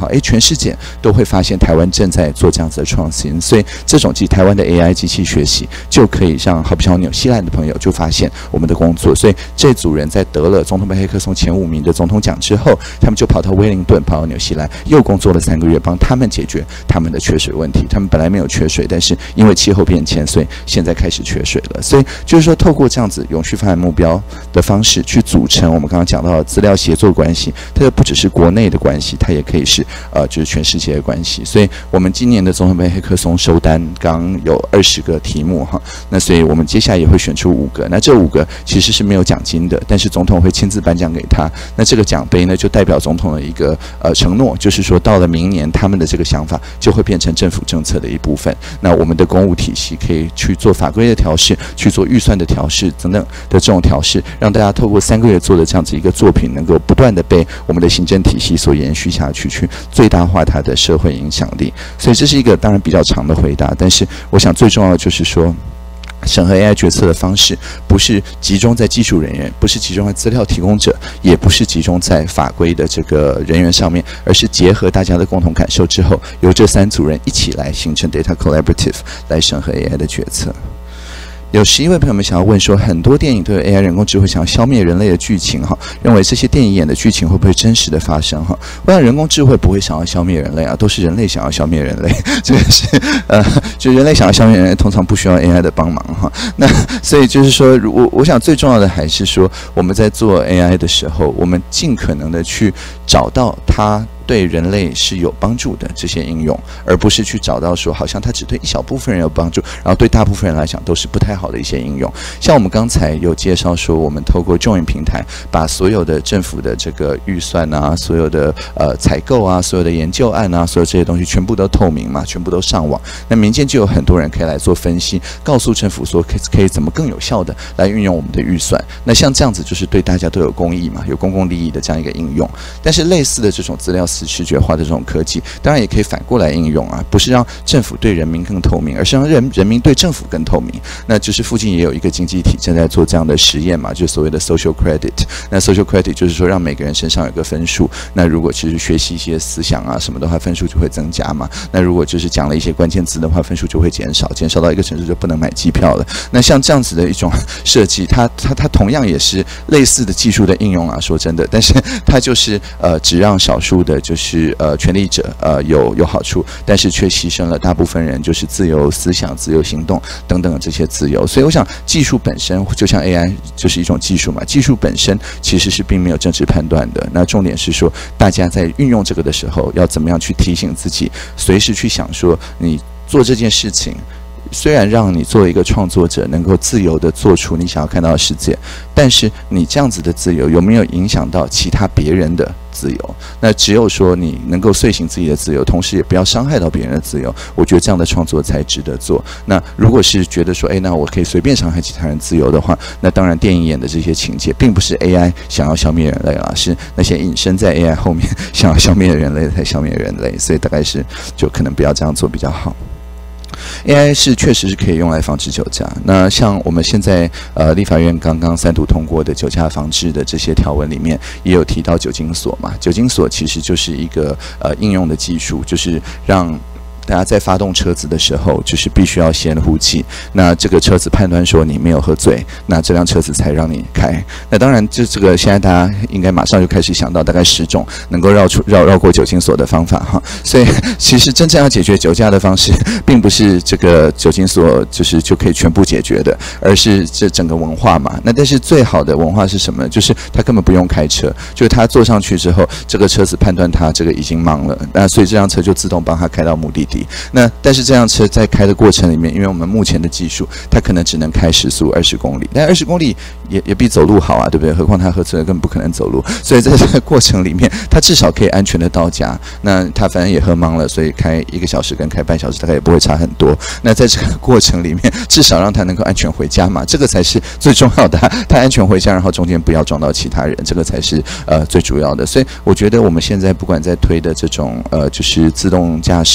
全世界都会发现台湾正在做这样子的创新，所以这种台湾的 AI 机器学习就可以让好比像纽西兰的朋友就发现我们的工作，所以这组人在得了总统杯黑客松前5名的总统奖之后，他们就跑到威灵顿，跑到纽西兰，又工作了3个月，帮他们解决他们的缺水问题。他们本来没有缺水，但是因为气候变迁，所以现在开始缺水了。所以就是说，透过这样子永续发展目标的方式去组成我们刚刚讲到的资料协作关系，它就不只是国内的关系，它也可以是就是全世界的关系。所以我们今年的总统杯黑客松收单刚有20个题目哈，那所以我们接下来也会选出5个，那这5个其实是没有奖金的，但是总统会亲自颁奖给他。那这个奖杯呢，就代表总统的一个承诺，就是说到了明年，他们的这个想法就会变成政府政策的一部分。那我们的公务体系可以去做法规的调试，去做预算的调试等等的这种调试，让大家透过3个月做的这样子一个作品，能够不断的被我们的行政体系所延续下去，去最大化它的社会影响力。所以这是一个当然比较长的回答，但是我想最重要的就是说，审核 AI 决策的方式不是集中在技术人员，不是集中在资料提供者，也不是集中在法规的这个人员上面，而是结合大家的共同感受之后，由这3组人一起来形成 Data Collaborative 来审核 AI 的决策。有11位朋友们想要问说，很多电影都有 AI 人工智慧想要消灭人类的剧情哈，认为这些电影演的剧情会不会真实的发生哈？我想人工智慧不会想要消灭人类啊，都是人类想要消灭人类，这个是就人类想要消灭人类，通常不需要 AI 的帮忙哈。那所以就是说，我想最重要的还是说，我们在做 AI 的时候，我们尽可能的去找到它对人类是有帮助的这些应用，而不是去找到说好像它只对一小部分人有帮助，然后对大部分人来讲都是不太好的一些应用。像我们刚才有介绍说，我们透过 Join 平台，把所有的政府的这个预算啊，所有的采购啊，所有的研究案啊，所有这些东西全部都透明嘛，全部都上网。那民间就有很多人可以来做分析，告诉政府说可以怎么更有效的来运用我们的预算。那像这样子就是对大家都有公益嘛，有公共利益的这样一个应用。但是类似的这种资料视觉化的这种科技，当然也可以反过来应用啊，不是让政府对人民更透明，而是让人民对政府更透明。那就是附近也有一个经济体正在做这样的实验嘛，就是所谓的 social credit。那 social credit 就是说让每个人身上有个分数，那如果其实学习一些思想啊什么的话，分数就会增加嘛。那如果就是讲了一些关键字的话，分数就会减少，减少到一个程度就不能买机票了。那像这样子的一种设计，它同样也是类似的技术的应用啊，说真的，但是它就是只让少数的就是权力者有好处，但是却牺牲了大部分人就是自由思想、自由行动等等这些自由。所以我想技术本身就像 AI 就是一种技术嘛，技术本身其实是并没有政治判断的。那重点是说大家在运用这个的时候要怎么样去提醒自己，随时去想说你做这件事情虽然让你作为一个创作者能够自由地做出你想要看到的世界，但是你这样子的自由有没有影响到其他别人的自由？那只有说你能够遂行自己的自由，同时也不要伤害到别人的自由，我觉得这样的创作才值得做。那如果是觉得说那我可以随便伤害其他人自由的话，那当然电影演的这些情节并不是 AI 想要消灭人类啦，是那些隐身在 AI 后面想要消灭人类才消灭人类，所以大概是就可能不要这样做比较好。AI 是确实是可以用来防治酒驾。那像我们现在立法院刚刚3读通过的酒驾防治的这些条文里面，也有提到酒精锁嘛。酒精锁其实就是一个应用的技术，就是让大家在发动车子的时候，就是必须要先呼气。那这个车子判断说你没有喝醉，那这辆车子才让你开。那当然，这个现在大家应该马上就开始想到大概10种能够绕过酒精锁的方法哈。所以其实真正要解决酒驾的方式，并不是这个酒精锁就可以全部解决的，而是这整个文化嘛。那但是最好的文化是什么？就是他根本不用开车，就是他坐上去之后，这个车子判断他这个已经懵了，那所以这辆车就自动帮他开到目的地。那但是这辆车在开的过程里面，因为我们目前的技术，它可能只能开时速20公里，但20公里也比走路好啊，对不对？何况他喝醉了根本不可能走路，所以在这个过程里面，他至少可以安全的到家。那他反正也喝懵了，所以开1个小时跟开半小时大概也不会差很多。那在这个过程里面，至少让他能够安全回家嘛，这个才是最重要的。他安全回家，然后中间不要撞到其他人，这个才是最主要的。所以我觉得我们现在不管在推的这种就是自动驾驶的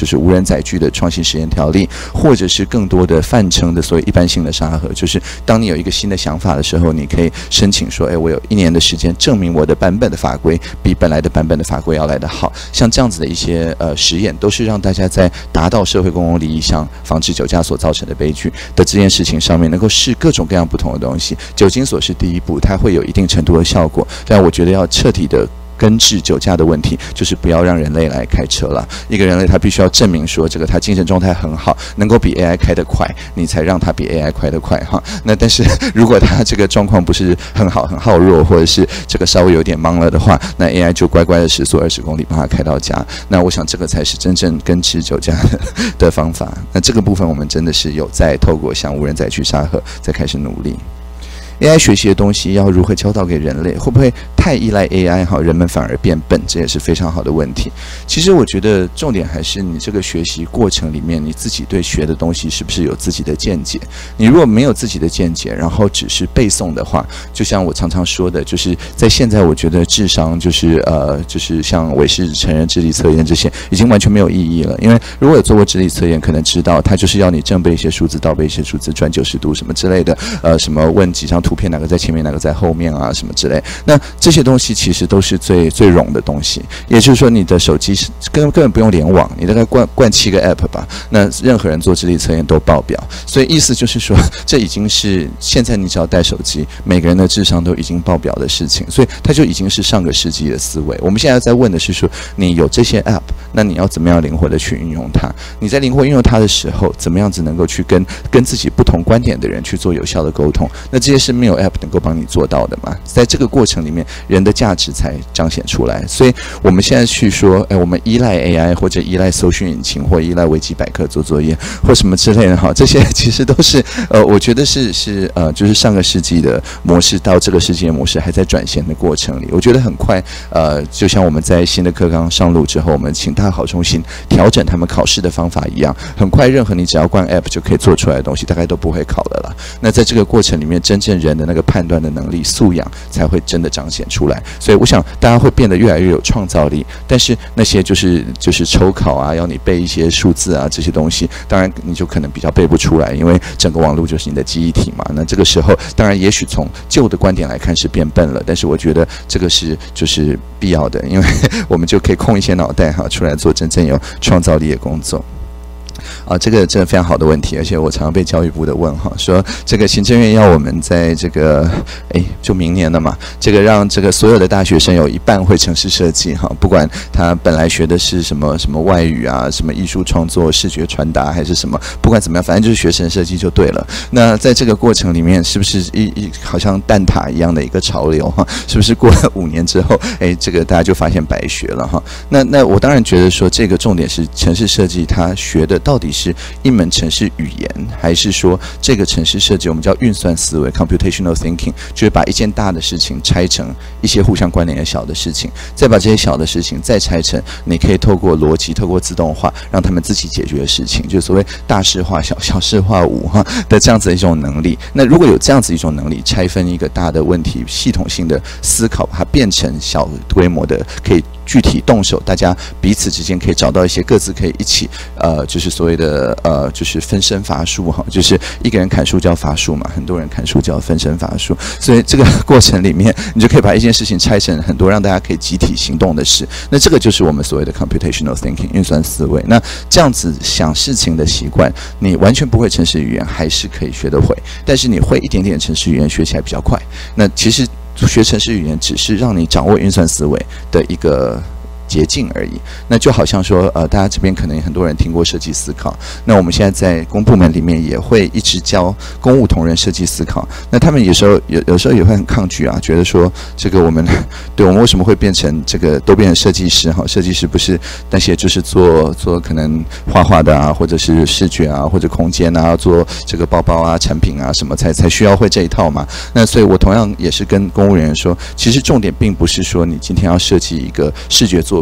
就是无人载具的创新实验条例，或者是更多的泛称的所谓一般性的沙盒，就是当你有一个新的想法的时候，你可以申请说，我有1年的时间证明我的版本的法规比本来的版本的法规要来得好。像这样子的一些实验，都是让大家在达到社会公共利益上，防止酒驾所造成的悲剧的这件事情上面，能够试各种各样不同的东西。酒精锁是第一步，它会有一定程度的效果，但我觉得要彻底的根治酒驾的问题，就是不要让人类来开车了。一个人类他必须要证明说，这个他精神状态很好，能够比 AI 开得快，你才让他比 AI 开得快哈。那但是如果他这个状况不是很好，很耗弱，或者是这个稍微有点懵了的话，那 AI 就乖乖的时速20公里帮他开到家。那我想这个才是真正根治酒驾的方法。那这个部分我们真的是有在透过像无人载具沙盒再开始努力。AI 学习的东西要如何教导给人类？会不会太依赖 AI 哈，人们反而变笨？这也是非常好的问题。其实我觉得重点还是你这个学习过程里面，你自己对学的东西是不是有自己的见解？你如果没有自己的见解，然后只是背诵的话，就像我常常说的，就是在现在我觉得智商就是像韦氏成人智力测验这些，已经完全没有意义了。因为如果有做过智力测验，可能知道它就是要你正背一些数字，倒背一些数字，转90度什么之类的，什么问几张图片哪个在前面哪个在后面啊什么之类，那这些东西其实都是最冗的东西。也就是说你的手机是根本不用联网，你大概灌7个 app 吧，那任何人做智力测验都爆表。所以意思就是说，这已经是现在你只要带手机，每个人的智商都已经爆表的事情，所以它就已经是上个世纪的思维。我们现在在问的是说，你有这些 app， 那你要怎么样灵活的去运用它？你在灵活运用它的时候，怎么样子能够去跟自己不同观点的人去做有效的沟通？那这些是没有 app 能够帮你做到的嘛？在这个过程里面，人的价值才彰显出来。所以我们现在去说，我们依赖 AI 或者依赖搜寻引擎或依赖维基百科做作业或什么之类的哈，这些其实都是我觉得是就是上个世纪的模式到这个世纪的模式还在转型的过程里。我觉得很快就像我们在新的课纲上路之后，我们请大考中心调整他们考试的方法一样，很快任何你只要灌 app 就可以做出来的东西，大概都不会考了啦。那在这个过程里面，真正人的那个判断的能力素养才会真的彰显出来。所以我想大家会变得越来越有创造力，但是那些就是抽考啊，要你背一些数字啊这些东西，当然你就可能比较背不出来，因为整个网络就是你的记忆体嘛。那这个时候当然也许从旧的观点来看是变笨了，但是我觉得这个是就是必要的，因为我们就可以空一些脑袋哈，出来做真正有创造力的工作。这个真的非常好的问题，而且我常常被教育部的问哈，说这个行政院要我们在这个就明年了嘛，这个让这个所有的大学生有一半会程式设计哈，不管他本来学的是什么外语啊，什么艺术创作、视觉传达还是什么，不管怎么样，反正就是学程设计就对了。那在这个过程里面，是不是好像蛋挞一样的一个潮流哈？是不是过了5年之后，这个大家就发现白学了哈？那我当然觉得说，这个重点是程式设计他学的到底是一门程式语言，还是说这个程式设计我们叫运算思维 （computational thinking）， 就是把一件大的事情拆成一些互相关联的小的事情，再把这些小的事情再拆成你可以透过逻辑、透过自动化让他们自己解决的事情，就是所谓大事化小、小事化无的这样子的一种能力。那如果有这样子一种能力，拆分一个大的问题，系统性的思考，把它变成小规模的，可以具体动手，大家彼此之间可以找到一些各自可以一起就是所谓的就是分身乏术哈，就是一个人砍树叫伐树嘛，很多人砍树叫分身乏术。所以这个过程里面，你就可以把一件事情拆成很多让大家可以集体行动的事。那这个就是我们所谓的 computational thinking 运算思维。那这样子想事情的习惯，你完全不会程式语言还是可以学得会，但是你会一点点程式语言学起来比较快。那其实学程式语言只是让你掌握运算思维的一个捷径而已。那就好像说大家这边可能很多人听过设计思考，那我们现在在公部门里面也会一直教公务同仁设计思考。那他们有时候也会很抗拒啊，觉得说这个我们为什么会变成这个都变成设计师哈？设计师不是那些就是做可能画画的啊，或者是视觉啊，或者空间啊，做这个包包啊、产品啊什么才需要会这一套嘛？那所以我同样也是跟公务人员说，其实重点并不是说你今天要设计一个视觉作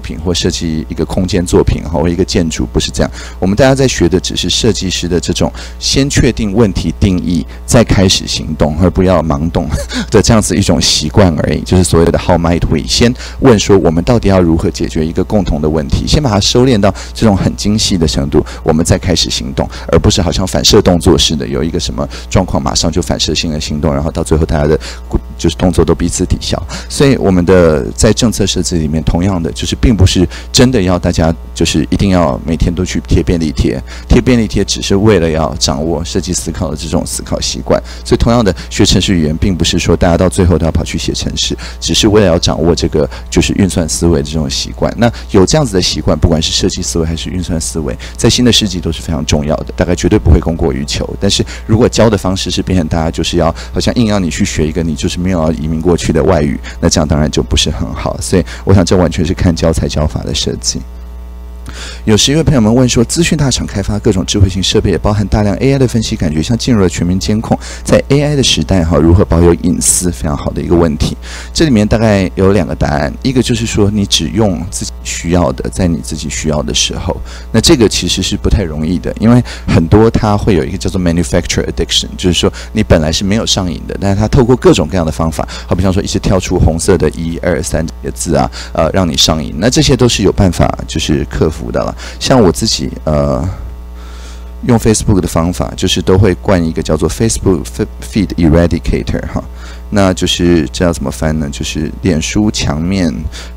品或设计一个空间作品或一个建筑，不是这样。我们大家在学的只是设计师的这种先确定问题定义，再开始行动，而不要盲动的这样子一种习惯而已。就是所谓的 How might we？ 先问说我们到底要如何解决一个共同的问题，先把它收敛到这种很精细的程度，我们再开始行动，而不是好像反射动作似的，有一个什么状况马上就反射性的行动，然后到最后大家的就是动作都彼此抵消。所以我们的在政策设计里面，同样的就是并不是真的要大家就是一定要每天都去贴便利贴，贴便利贴只是为了要掌握设计思考的这种思考习惯。所以同样的，学程式语言并不是说大家到最后都要跑去写程式，只是为了要掌握这个就是运算思维的这种习惯。那有这样子的习惯，不管是设计思维还是运算思维，在新的世纪都是非常重要的，大概绝对不会供过于求。但是如果教的方式是变成大家就是要好像硬要你去学一个你就是没有要移民过去的外语，那这样当然就不是很好。所以我想这完全是看教材教法的设计。有时有朋友们问说，资讯大厂开发各种智慧型设备，也包含大量 AI 的分析，感觉像进入了全民监控。在 AI 的时代，如何保有隐私，非常好的一个问题。这里面大概有2个答案，一个就是说，你只用自己需要的，在你自己需要的时候，那这个其实是不太容易的，因为很多它会有一个叫做 manufacturer addiction， 就是说你本来是没有上瘾的，但是它透过各种各样的方法，好比方说一直跳出红色的1、2、3这些字啊，让你上瘾，那这些都是有办法就是克服的了。像我自己用 Facebook 的方法，就是都会灌一个叫做 Facebook Feed Eradicator 哈，那就是这要怎么翻呢？就是脸书墙面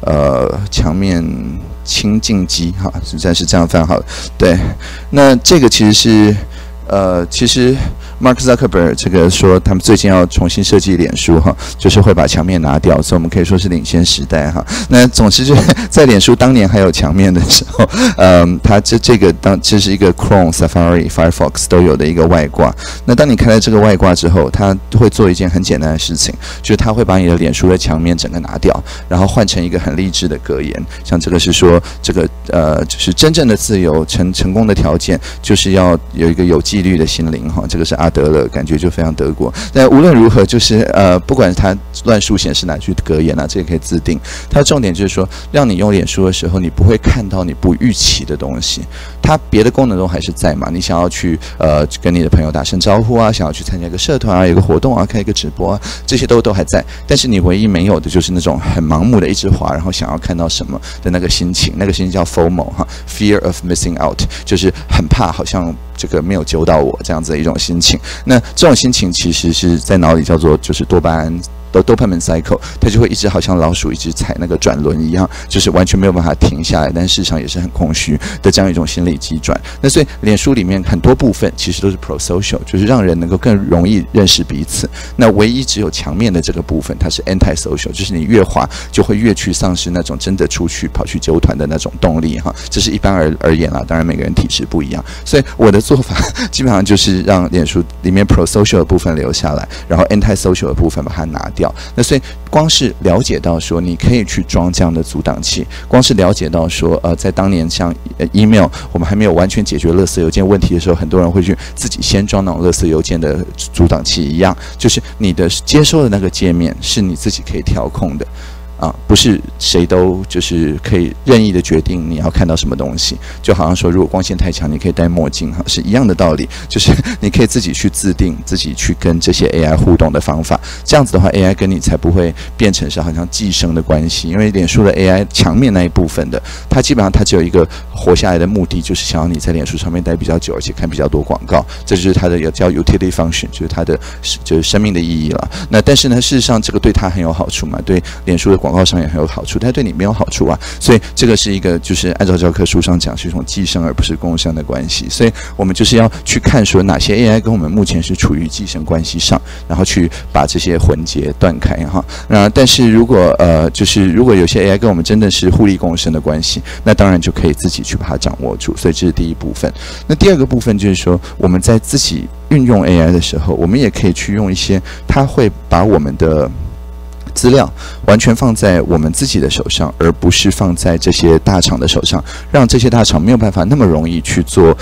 清净机哈，实在是这样翻好了。对，那这个其实是其实 Mark Zuckerberg 这个说他们最近要重新设计脸书哈，就是会把墙面拿掉，所以我们可以说是领先时代哈。那总之就是在脸书当年还有墙面的时候，它这个这是一个 Chrome、Safari、Firefox 都有的一个外挂。那当你开了这个外挂之后，它会做一件很简单的事情，就是它会把你的脸书的墙面整个拿掉，然后换成一个很励志的格言，像这个是说这个就是真正的自由成功的条件就是要有一个有纪律的心灵哈，这个是阿德勒，感觉就非常德国。但无论如何，就是不管是他乱数显示哪句格言啊，这个可以自定。它的重点就是说，让你用脸书的时候，你不会看到你不预期的东西。它别的功能都还是在嘛，你想要去跟你的朋友打声招呼啊，想要去参加一个社团啊，有个活动啊，开一个直播啊，这些都还在。但是你唯一没有的就是那种很盲目的一直滑，然后想要看到什么的那个心情，那个心情叫 FOMO 哈 ，Fear of Missing Out， 就是很怕好像这个没有揪到我这样子的一种心情。那这种心情其实是在脑里叫做就是多巴胺。dopamine cycle， 它就会一直好像老鼠一直踩那个转轮一样，就是完全没有办法停下来，但事实上也是很空虚的这样一种心理机转。那所以脸书里面很多部分其实都是 pro-social， 就是让人能够更容易认识彼此。那唯一只有墙面的这个部分，它是 anti-social， 就是你越滑就会越去丧失那种真的出去跑去揪团的那种动力哈。这是一般而言啦，当然每个人体质不一样，所以我的做法基本上就是让脸书里面 pro-social 的部分留下来，然后 anti-social 的部分把它拿掉。那所以光是了解到说你可以去装这样的阻挡器，光是了解到说在当年像email 我们还没有完全解决垃圾邮件问题的时候，很多人会去自己先装那种垃圾邮件的阻挡器一样，就是你的接收的那个界面是你自己可以调控的。不是谁都就是可以任意的决定你要看到什么东西，就好像说如果光线太强你可以戴墨镜哈，是一样的道理，就是你可以自己去自定自己去跟这些 AI 互动的方法，这样子的话 AI 跟你才不会变成是好像寄生的关系。因为脸书的 AI 墙面那一部分的，它基本上它只有一个活下来的目的，就是想要你在脸书上面待比较久，而且看比较多广告，这就是它的也叫 utility function， 就是它的就是生命的意义了。那但是呢，事实上这个对它很有好处嘛，对脸书的广告上也很有好处，但对你没有好处啊，所以这个是一个就是按照教科书上讲是一种寄生而不是共生的关系，所以我们就是要去看说哪些 AI 跟我们目前是处于寄生关系上，然后去把这些环节断开哈。那但是如果就是如果有些 AI 跟我们真的是互利共生的关系，那当然就可以自己去把它掌握住，所以这是第一部分。那第二个部分就是说我们在自己运用 AI 的时候，我们也可以去用一些它会把我们的资料完全放在我们自己的手上，而不是放在这些大厂的手上，让这些大厂没有办法那么容易去做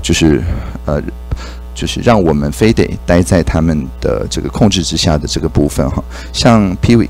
就是让我们非得待在他们的这个控制之下的这个部分哈。像 Piwik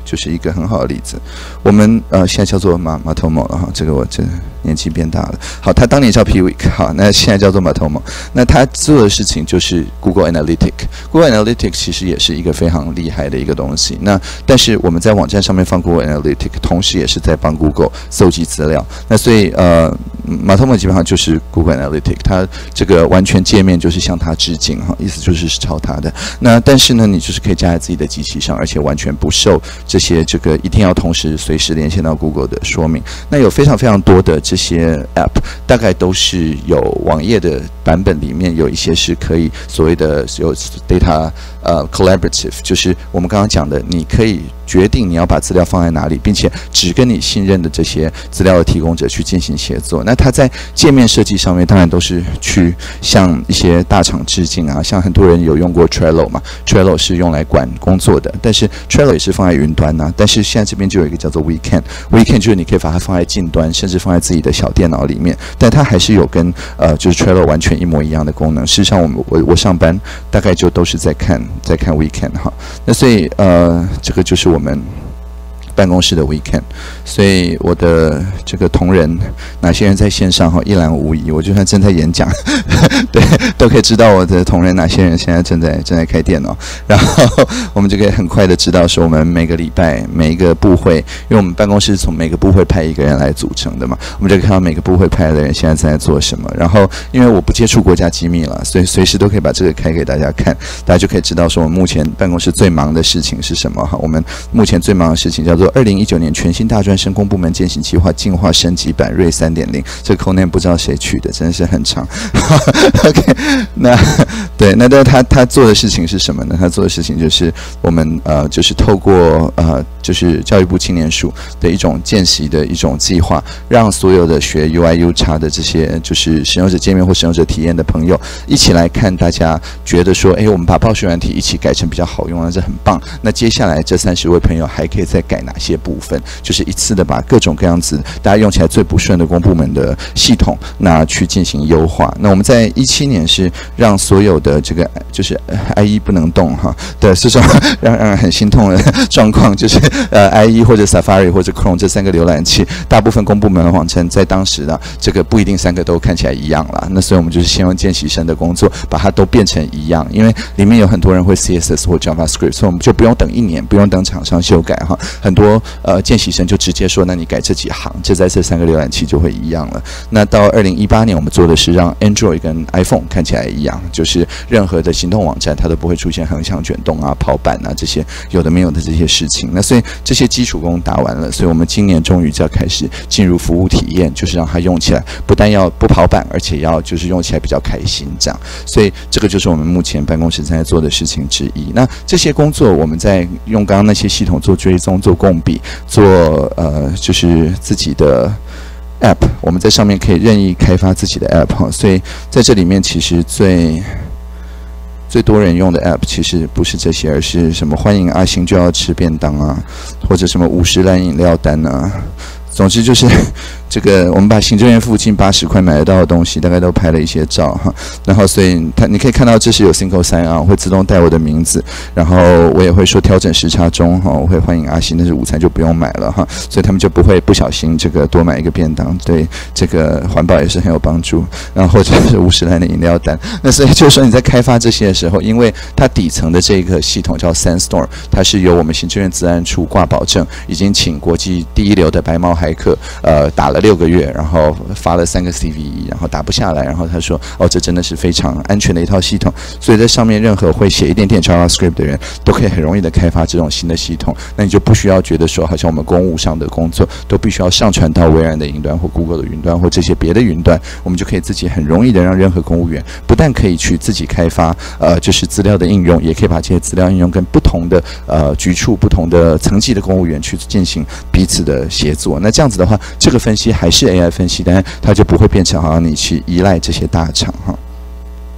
就是一个很好的例子。我们现在叫做Matomo 了哈，这个我这年纪变大了。好，他当年叫 Piwik， 好，那现在叫做 Matomo。那他做的事情就是 Google Analytics。Google Analytics 其实也是一个非常厉害的一个东西。那但是我们在网站上面放 Google Analytics， 同时也是在帮 Google 搜集资料。那所以Matomo 基本上就是 Google Analytics， 它这个完全界面就是向它致敬哈，意思就是抄它的。那但是呢，你就是可以加在自己的机器上，而且完全不受这些这个一定要同时随时连线到 Google 的说明。那有非常非常多的这些 App， 大概都是有网页的版本里面有一些是可以所谓的有 data collaborative， 就是我们刚刚讲的，你可以决定你要把资料放在哪里，并且只跟你信任的这些资料的提供者去进行协作。那它在界面设计上面，当然都是去向一些大厂致敬啊，像很多人有用过 Trello 嘛 ，Trello 是用来管工作的，但是 Trello 也是放在云端呐。但是现在这边就有一个叫做 Weekend 就是你可以把它放在近端，甚至放在自己的小电脑里面，但它还是有跟就是 Trello 完全一模一样的功能。事实上，我上班大概就都是在看 Weekend 哈。那所以这个就是我们办公室的 Weekend， 所以我的这个同仁哪些人在线上哈一览无遗，我就算正在演讲，对，都可以知道我的同仁哪些人现在正在开电脑，然后我们就可以很快的知道说我们每个礼拜每一个部会，因为我们办公室从每个部会派一个人来组成的嘛，我们就可以看到每个部会派的人现在正在做什么。然后因为我不接触国家机密了，所以随时都可以把这个开给大家看，大家就可以知道说我们目前办公室最忙的事情是什么哈。我们目前最忙的事情叫做2019年全新大专生公部门践行计划进化升级版瑞 3.0， 这个 code name 不知道谁取的，真的是很长。OK， 那对，那他做的事情是什么呢？他做的事情就是我们就是透过就是教育部青年署的一种见习的一种计划，让所有的学 UI、UX 的这些就是使用者界面或使用者体验的朋友一起来看，大家觉得说，我们把报学软体一起改成比较好用，那这很棒。那接下来这30位朋友还可以再改哪些部分？就是一次的把各种各样子大家用起来最不顺的公部门的系统，那去进行优化。那我们在17年是让所有的这个就是 IE 不能动哈的这种让人很心痛的状况，就是IE 或者 Safari 或者 Chrome 这3个浏览器，大部分公部门的网站在当时呢，这个不一定3个都看起来一样啦。那所以我们就是先用见习生的工作把它都变成一样，因为里面有很多人会 CSS 或 JavaScript， 所以我们就不用等1年，不用等厂商修改哈。很多见习生就直接说，那你改这几行，这在这3个浏览器就会一样了。那到2018年，我们做的是让 Android 跟 iPhone 看起来一样，就是任何的行动网站它都不会出现横向卷动啊、跑版啊这些有的没有的这些事情。那所以这些基础功打完了，所以我们今年终于就要开始进入服务体验，就是让它用起来不但要不跑版，而且要就是用起来比较开心这样。所以这个就是我们目前办公室正在做的事情之一。那这些工作我们在用刚刚那些系统做追踪、做共笔、做就是自己的 App， 我们在上面可以任意开发自己的 App 哈。所以在这里面其实最多人用的 App 其实不是这些，而是什么欢迎阿星就要吃便当啊，或者什么50蓝饮料单啊。总之就是这个，我们把行政院附近80块买得到的东西，大概都拍了一些照哈。然后所以你可以看到这是有 single sign on， 会自动带我的名字，然后我也会说调整时差中哈，我会欢迎阿星，但是午餐就不用买了哈，所以他们就不会不小心这个多买一个便当，对这个环保也是很有帮助。然后或者是50蓝的饮料单，那所以就是说你在开发这些的时候，因为它底层的这个系统叫 Sandstorm， 它是由我们行政院资安处挂保证，已经请国际第一流的白帽骇客打了6个月，然后发了3个 CVE， 然后打不下来，然后他说这真的是非常安全的一套系统，所以在上面任何会写一点点 JavaScript 的人都可以很容易的开发这种新的系统。那你就不需要觉得说好像我们公务上的工作都必须要上传到微软的云端或 Google 的云端或这些别的云端，我们就可以自己很容易的让任何公务员不但可以去自己开发就是资料的应用，也可以把这些资料应用跟不同的局处、不同的层级的公务员去进行彼此的协作。那这样子的话，这个分析还是 AI 分析，但是它就不会变成好像你去依赖这些大厂哈。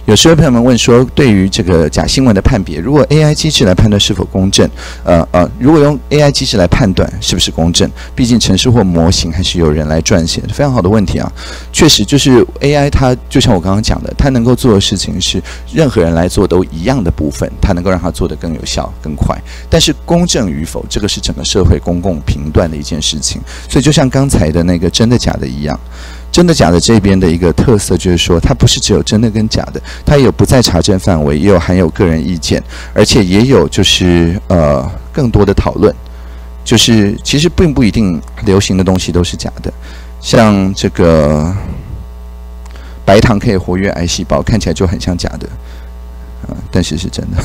有时候朋友们问说，对于这个假新闻的判别，如果 AI 机制来判断是否公正，如果用 AI 机制来判断是不是公正，毕竟程式或模型还是有人来撰写，非常好的问题啊。确实，就是 AI 它就像我刚刚讲的，它能够做的事情是任何人来做都一样的部分，它能够让它做得更有效、更快。但是公正与否，这个是整个社会公共评断的一件事情。所以就像刚才的那个真的假的一样。真的假的这边的一个特色就是说，它不是只有真的跟假的，它也有不在查证范围，也有含有个人意见，而且也有就是更多的讨论，就是其实并不一定流行的东西都是假的，像这个白糖可以活跃癌细胞，看起来就很像假的。但是是真的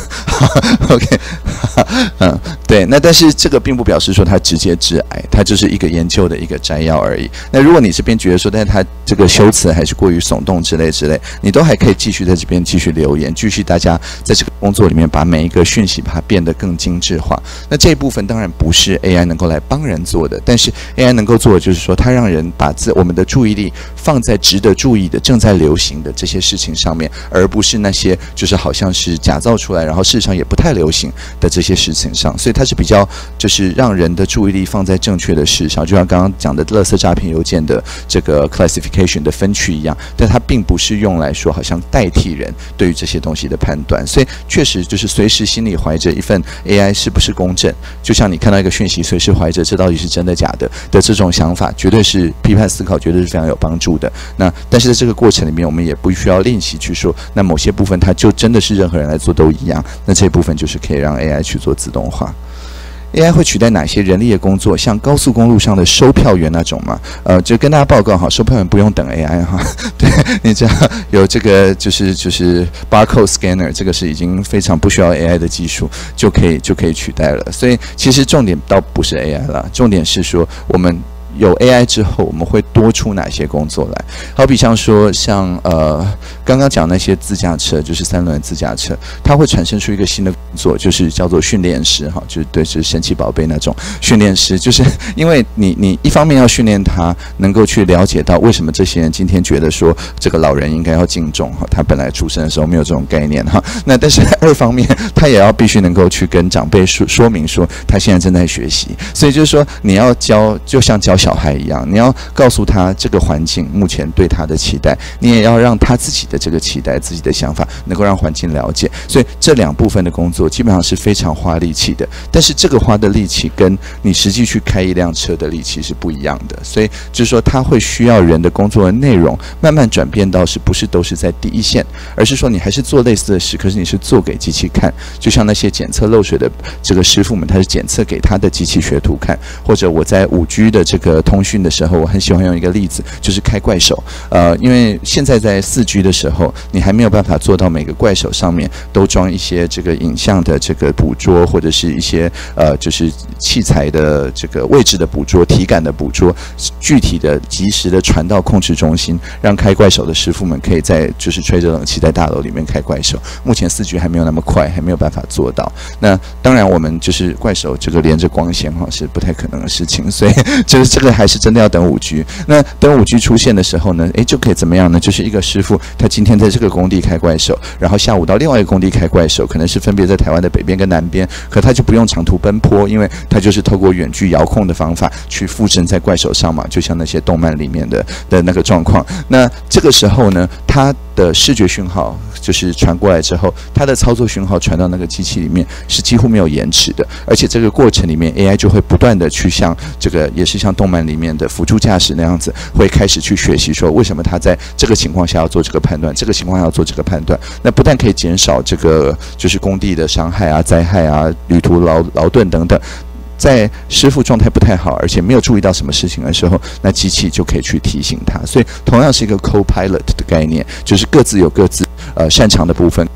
，OK， 对，那但是这个并不表示说它直接致癌，它就是一个研究的一个摘要而已。那如果你这边觉得说，但是它这个修辞还是过于耸动之类，你都还可以继续在这边继续留言，继续大家在这个工作里面把每一个讯息把它变得更精致化。那这一部分当然不是 AI 能够来帮人做的，但是 AI 能够做的就是说，它让人把我们的注意力放在值得注意的、正在流行的这些事情上面，而不是那些就是好像是假造出来，然后事实上也不太流行的这些事情上，所以它是比较就是让人的注意力放在正确的事上，就像刚刚讲的垃圾诈骗邮件的这个 classification 的分区一样，但它并不是用来说好像代替人对于这些东西的判断，所以确实就是随时心里怀着一份 AI 是不是公正，就像你看到一个讯息，随时怀着这到底是真的假的这种想法，绝对是批判思考，绝对是非常有帮助的。那但是在这个过程里面，我们也不需要练习去说，那某些部分它就真的是任何人来做都一样，那这部分就是可以让 AI 去做自动化。AI 会取代哪些人力的工作？像高速公路上的收票员那种嘛？就跟大家报告哈，收票员不用等 AI 哈，对，你只要有这个就是 barcode scanner， 这个是已经非常不需要 AI 的技术就可以取代了。所以其实重点倒不是 AI 了，重点是说我们有 AI 之后，我们会多出哪些工作来？好比像刚刚讲那些自驾车，就是3轮自驾车，它会产生出一个新的工作，就是叫做训练师哈，就是神奇宝贝那种训练师，就是因为你一方面要训练他能够去了解到为什么这些人今天觉得说这个老人应该要敬重哈，他本来出生的时候没有这种概念哈，那但是二方面他也要必须能够去跟长辈说明说他现在正在学习，所以就是说你要教，就像教小孩一样，你要告诉他这个环境目前对他的期待，你也要让他自己的这个期待、自己的想法能够让环境了解。所以这两部分的工作基本上是非常花力气的，但是这个花的力气跟你实际去开一辆车的力气是不一样的。所以就是说，他会需要人的工作的内容慢慢转变到是不是都是在第一线，而是说你还是做类似的事，可是你是做给机器看，就像那些检测漏水的这个师傅们，他是检测给他的机器学徒看，或者我在5G 的这个通讯的时候，我很喜欢用一个例子，就是开怪手。因为现在在4G 的时候，你还没有办法做到每个怪手上面都装一些这个影像的这个捕捉，或者是一些就是器材的这个位置的捕捉、体感的捕捉，具体的及时的传到控制中心，让开怪手的师傅们可以在就是吹着冷气在大楼里面开怪手。目前4G 还没有那么快，还没有办法做到。那当然，我们就是怪手这个连着光纤哈是不太可能的事情，所以就是这个还是真的要等5G。那等5G 出现的时候呢，就可以怎么样呢？就是一个师傅他今天在这个工地开怪手，然后下午到另外一个工地开怪手，可能是分别在台湾的北边跟南边，可他就不用长途奔波，因为他就是透过远距遥控的方法去附身在怪手上嘛，就像那些动漫里面的那个状况。那这个时候呢，他的视觉讯号就是传过来之后，它的操作讯号传到那个机器里面是几乎没有延迟的，而且这个过程里面 AI 就会不断的去像这个也是像动漫里面的辅助驾驶那样子，会开始去学习说为什么他在这个情况下要做这个判断，这个情况下要做这个判断。那不但可以减少这个就是工地的伤害啊、灾害啊、旅途劳顿等等。在师傅状态不太好，而且没有注意到什么事情的时候，那机器就可以去提醒他。所以同样是一个 co-pilot 的概念，就是各自有各自擅长的部分。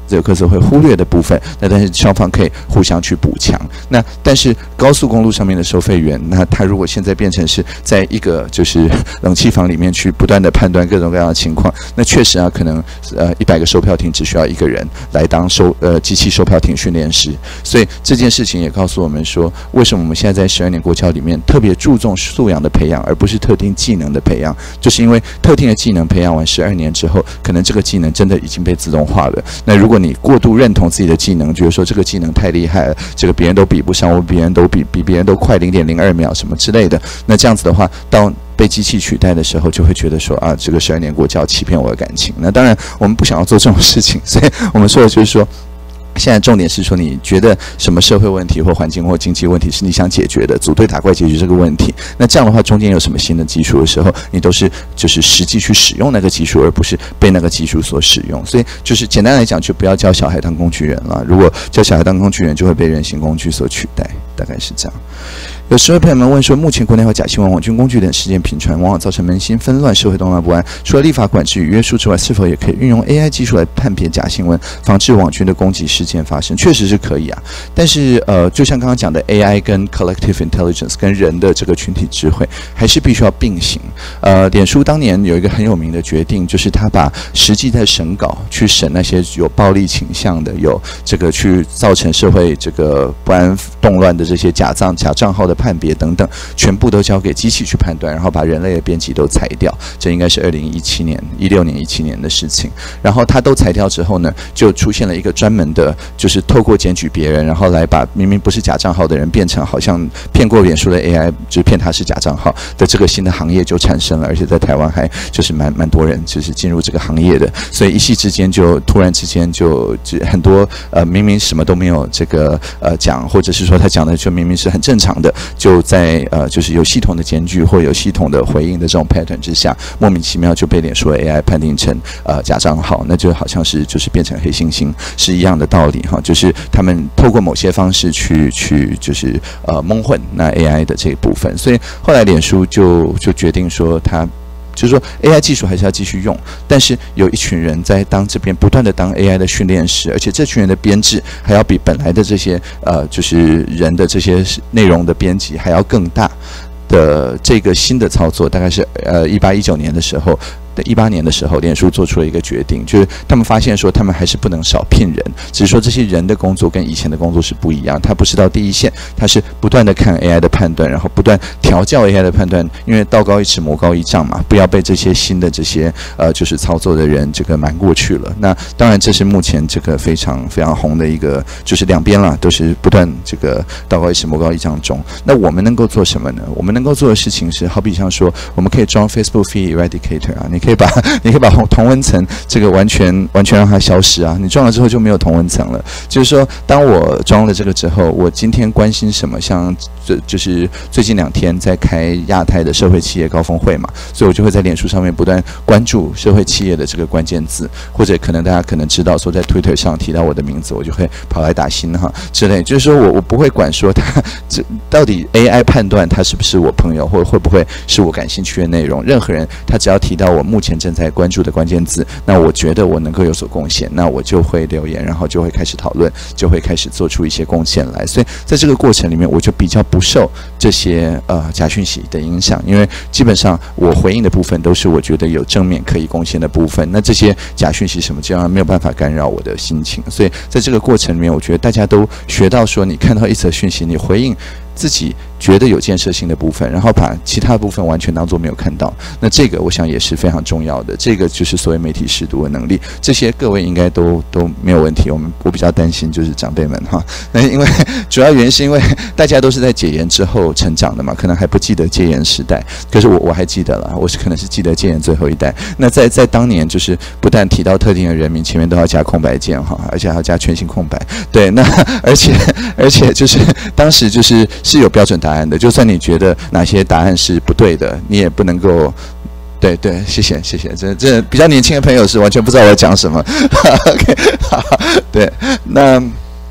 这个客社会忽略的部分，那但是双方可以互相去补强。那但是高速公路上面的收费员，那他如果现在变成是在一个就是冷气房里面去不断的判断各种各样的情况，那确实啊，可能100个售票亭只需要1个人来当机器售票亭训练师。所以这件事情也告诉我们说，为什么我们现在在12年国教里面特别注重素养的培养，而不是特定技能的培养，就是因为特定的技能培养完12年之后，可能这个技能真的已经被自动化了。那如果你过度认同自己的技能，觉得说这个技能太厉害了，这个别人都比不上我，别人都比别人都快0.02秒什么之类的，那这样子的话，到被机器取代的时候，就会觉得说啊，这个12年国教欺骗我的感情。那当然，我们不想要做这种事情，所以我们说的就是说。现在重点是说，你觉得什么社会问题或环境或经济问题是你想解决的，组队打怪解决这个问题。那这样的话，中间有什么新的技术的时候，你都是就是实际去使用那个技术，而不是被那个技术所使用。所以就是简单来讲，就不要教小孩当工具人了。如果教小孩当工具人，就会被人形工具所取代，大概是这样。有时候朋友们问说，目前国内有假新闻、网军工具等事件频传，往往造成人心纷乱、社会动乱不安。除了立法管制与约束之外，是否也可以运用 AI 技术来判别假新闻，防止网军的攻击事件发生？确实是可以啊。但是就像刚刚讲的 AI 跟 collective intelligence 跟人的这个群体智慧，还是必须要并行。脸书当年有一个很有名的决定，就是他把实际在审稿去审那些有暴力倾向的、有这个去造成社会这个不安动乱的这些假账号的判别等等，全部都交给机器去判断，然后把人类的编辑都裁掉。这应该是2016年、17年的事情。然后他都裁掉之后呢，就出现了一个专门的，就是透过检举别人，然后来把明明不是假账号的人变成好像骗过脸书的 AI， 就是骗他是假账号的这个新的行业就产生了。而且在台湾还就是蛮多人就是进入这个行业的，所以一夕之间就突然之间就很多明明什么都没有这个讲，或者是说他讲的就明明是很正常的。就在就是有系统的检举或有系统的回应的这种 pattern 之下，莫名其妙就被脸书的 AI 判定成假账号，那就好像是就是变成黑猩猩是一样的道理哈，就是他们透过某些方式去就是蒙混那 AI 的这一部分，所以后来脸书就决定说他。就是说 AI 技术还是要继续用，但是有一群人在这边不断的当 AI 的训练师，而且这群人的编制还要比本来的这些就是人的这些内容的编辑还要更大的这个新的操作，大概是18年的时候。18年的时候，脸书做出了一个决定，就是他们发现说，他们还是不能少聘人，只是说这些人的工作跟以前的工作是不一样，他不是到第一线，他是不断的看 AI 的判断，然后不断调教 AI 的判断，因为道高一尺，魔高一丈嘛，不要被这些新的这些就是操作的人这个瞒过去了。那当然，这是目前这个非常非常红的一个，就是两边啦都是不断这个道高一尺，魔高一丈中。那我们能够做什么呢？我们能够做的事情是，好比像说，我们可以装 Facebook Feed Eradicator 啊，你可以把同温层这个完全让它消失啊！你装了之后就没有同温层了。就是说，当我装了这个之后，我今天关心什么，像就是最近2天在开亚太的社会企业高峰会嘛，所以我就会在脸书上面不断关注社会企业的这个关键字，或者可能大家可能知道说在 Twitter 上提到我的名字，我就会跑来打星哈之类。就是说我不会管说他这到底 AI 判断他是不是我朋友，或会不会是我感兴趣的内容。任何人他只要提到我目前正在关注的关键字，那我觉得我能够有所贡献，那我就会留言，然后就会开始讨论，就会开始做出一些贡献来。所以在这个过程里面，我就比较不受这些假讯息的影响，因为基本上我回应的部分都是我觉得有正面可以贡献的部分，那这些假讯息什么，基本上没有办法干扰我的心情。所以在这个过程里面，我觉得大家都学到说，你看到一则讯息，你回应自己觉得有建设性的部分，然后把其他部分完全当作没有看到，那这个我想也是非常重要的。这个就是所谓媒体识读的能力，这些各位应该都没有问题。我比较担心就是长辈们哈，那因为主要原因是因为大家都是在解严之后成长的嘛，可能还不记得戒严时代，可是我还记得了，我可能是记得戒严最后一代。那在当年就是不但提到特定的人名，前面都要加空白键哈，而且还要加全形空白。对，那而且就是当时就是有标准答案的，就算你觉得哪些答案是不对的，你也不能够。对，谢谢，这比较年轻的朋友是完全不知道我在讲什么。OK， 好，对，那。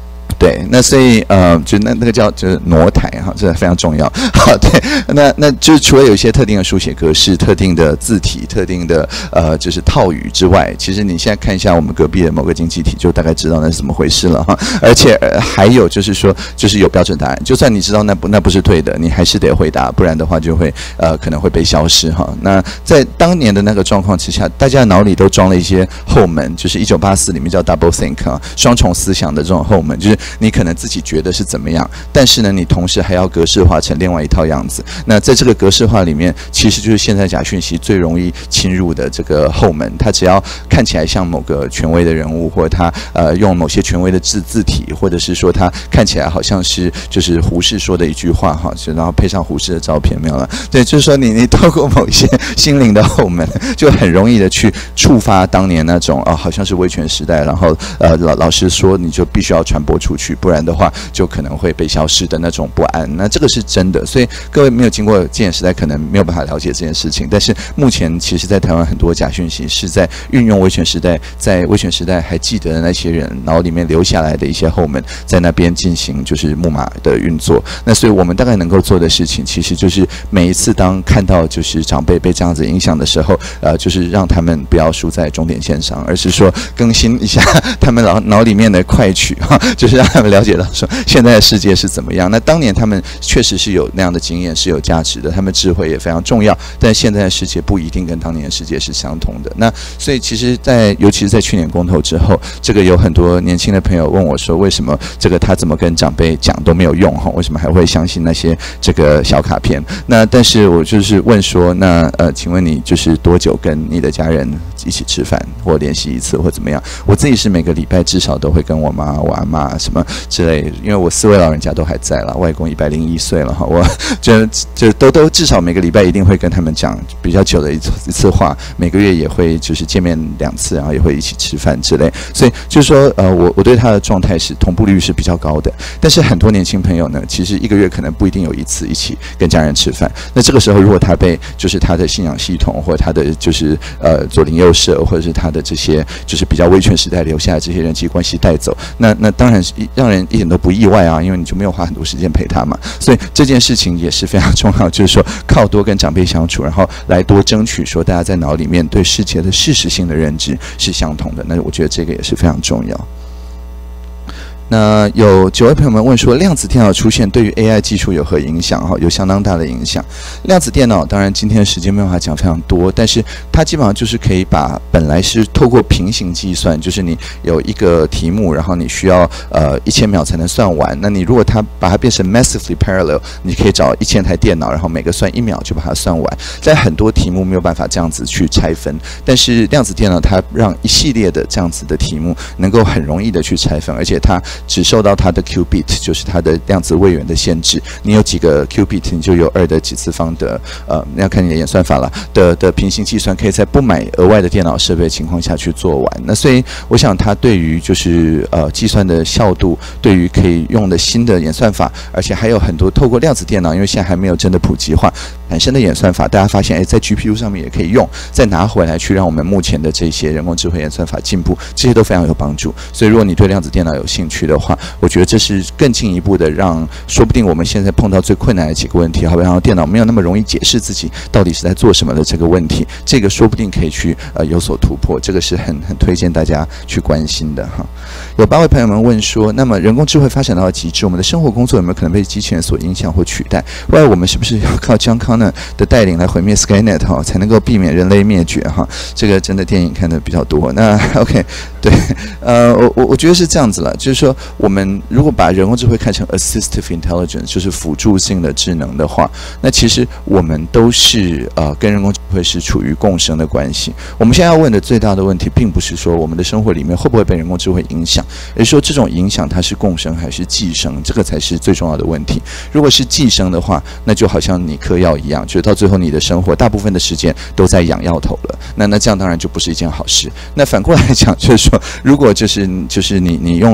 对，那所以就那个叫就是挪台哈，这非常重要。好，对，那就是除了有一些特定的书写格式、特定的字体、特定的就是套语之外，其实你现在看一下我们隔壁的某个经济体，就大概知道那是怎么回事了哈。而且还有就是说，就是有标准答案，就算你知道那不是对的，你还是得回答，不然的话就会可能会被消失哈。那在当年的那个状况之下，大家脑里都装了一些后门，就是1984里面叫 double think 啊，双重思想的这种后门，就是你可能自己觉得是怎么样，但是呢，你同时还要格式化成另外一套样子。那在这个格式化里面，其实就是现在假讯息最容易侵入的这个后门。它只要看起来像某个权威的人物，或者他用某些权威的字体，或者是说他看起来好像是就是胡适说的一句话哈，然后配上胡适的照片，没有了。对，就是说你透过某一些心灵的后门，就很容易的去触发当年那种好像是威权时代，然后老师说你就必须要传播出去，不然的话就可能会被消失的那种不安。那这个是真的，所以各位没有经过戒严时代，可能没有办法了解这件事情。但是目前其实在台湾很多假讯息是在运用威权时代，在威权时代还记得的那些人脑里面留下来的一些后门，在那边进行就是木马的运作。那所以我们大概能够做的事情，其实就是每一次当看到就是长辈被这样子影响的时候，就是让他们不要输在终点线上，而是说更新一下他们脑里面的快曲哈，就是让他们了解到说现在的世界是怎么样。那当年他们确实是有那样的经验，是有价值的，他们智慧也非常重要，但现在的世界不一定跟当年的世界是相同的。那所以其实尤其是在去年公投之后，这个有很多年轻的朋友问我说，为什么这个他怎么跟长辈讲都没有用哈？为什么还会相信那些这个小卡片？那但是我就是问说，那请问你就是多久跟你的家人一起吃饭或联系一次或怎么样？我自己是每个礼拜至少都会跟我妈、我阿嬷什么之类，因为我4位老人家都还在了，外公101岁了哈，我就都至少每个礼拜一定会跟他们讲比较久的一次话，每个月也会就是见面2次，然后也会一起吃饭之类。所以就是说我对他的状态是同步率是比较高的。但是很多年轻朋友呢，其实1个月可能不一定有1次一起跟家人吃饭。那这个时候如果他被就是他的信仰系统或他的就是左邻右舍或者是他的这些就是比较威权时代留下的这些人际关系带走，那当然让人一点都不意外啊，因为你就没有花很多时间陪他嘛。所以这件事情也是非常重要，就是说靠多跟长辈相处，然后来多争取说大家在脑里面对世界的事实性的认知是相同的。那我觉得这个也是非常重要。那有9位朋友们问说，量子电脑出现对于 AI 技术有何影响？有相当大的影响。量子电脑当然今天的时间没有办法讲非常多，但是它基本上就是可以把本来是透过平行计算，就是你有一个题目，然后你需要1000秒才能算完。那你如果把它变成 massively parallel， 你可以找1000台电脑，然后每个算1秒就把它算完。在很多题目没有办法这样子去拆分，但是量子电脑它让一系列的这样子的题目能够很容易的去拆分，而且它只受到它的 qubit， 就是它的量子位元的限制。你有几个 qubit， 你就有2的几次方的要看你的演算法了的平行计算，可以在不买额外的电脑设备情况下去做完。那所以我想它对于就是计算的效度，对于可以用的新的演算法，而且还有很多透过量子电脑，因为现在还没有真的普及化产生的演算法，大家发现在 GPU 上面也可以用，再拿回来去让我们目前的这些人工智慧演算法进步，这些都非常有帮助。所以如果你对量子电脑有兴趣的话，我觉得这是更进一步的让说不定我们现在碰到最困难的几个问题，好比让电脑没有那么容易解释自己到底是在做什么的这个问题，这个说不定可以去有所突破，这个是很推荐大家去关心的哈。有8位朋友们问说，那么人工智慧发展到极致，我们的生活工作有没有可能被机器人所影响或取代？未来我们是不是要靠John Connor的带领来毁灭 Skynet 哈，才能够避免人类灭绝哈？这个真的电影看的比较多。那 OK， 对，我觉得是这样子了，就是说我们如果把人工智慧看成 assistive intelligence， 就是辅助性的智能的话，那其实我们都是跟人工智慧是处于共生的关系。我们现在要问的最大的问题，并不是说我们的生活里面会不会被人工智慧影响，而是说这种影响它是共生还是寄生，这个才是最重要的问题。如果是寄生的话，那就好像你嗑药一样，就是到最后你的生活大部分的时间都在养药头了，那这样当然就不是一件好事。那反过来讲，就是说如果就是你用 AI 的方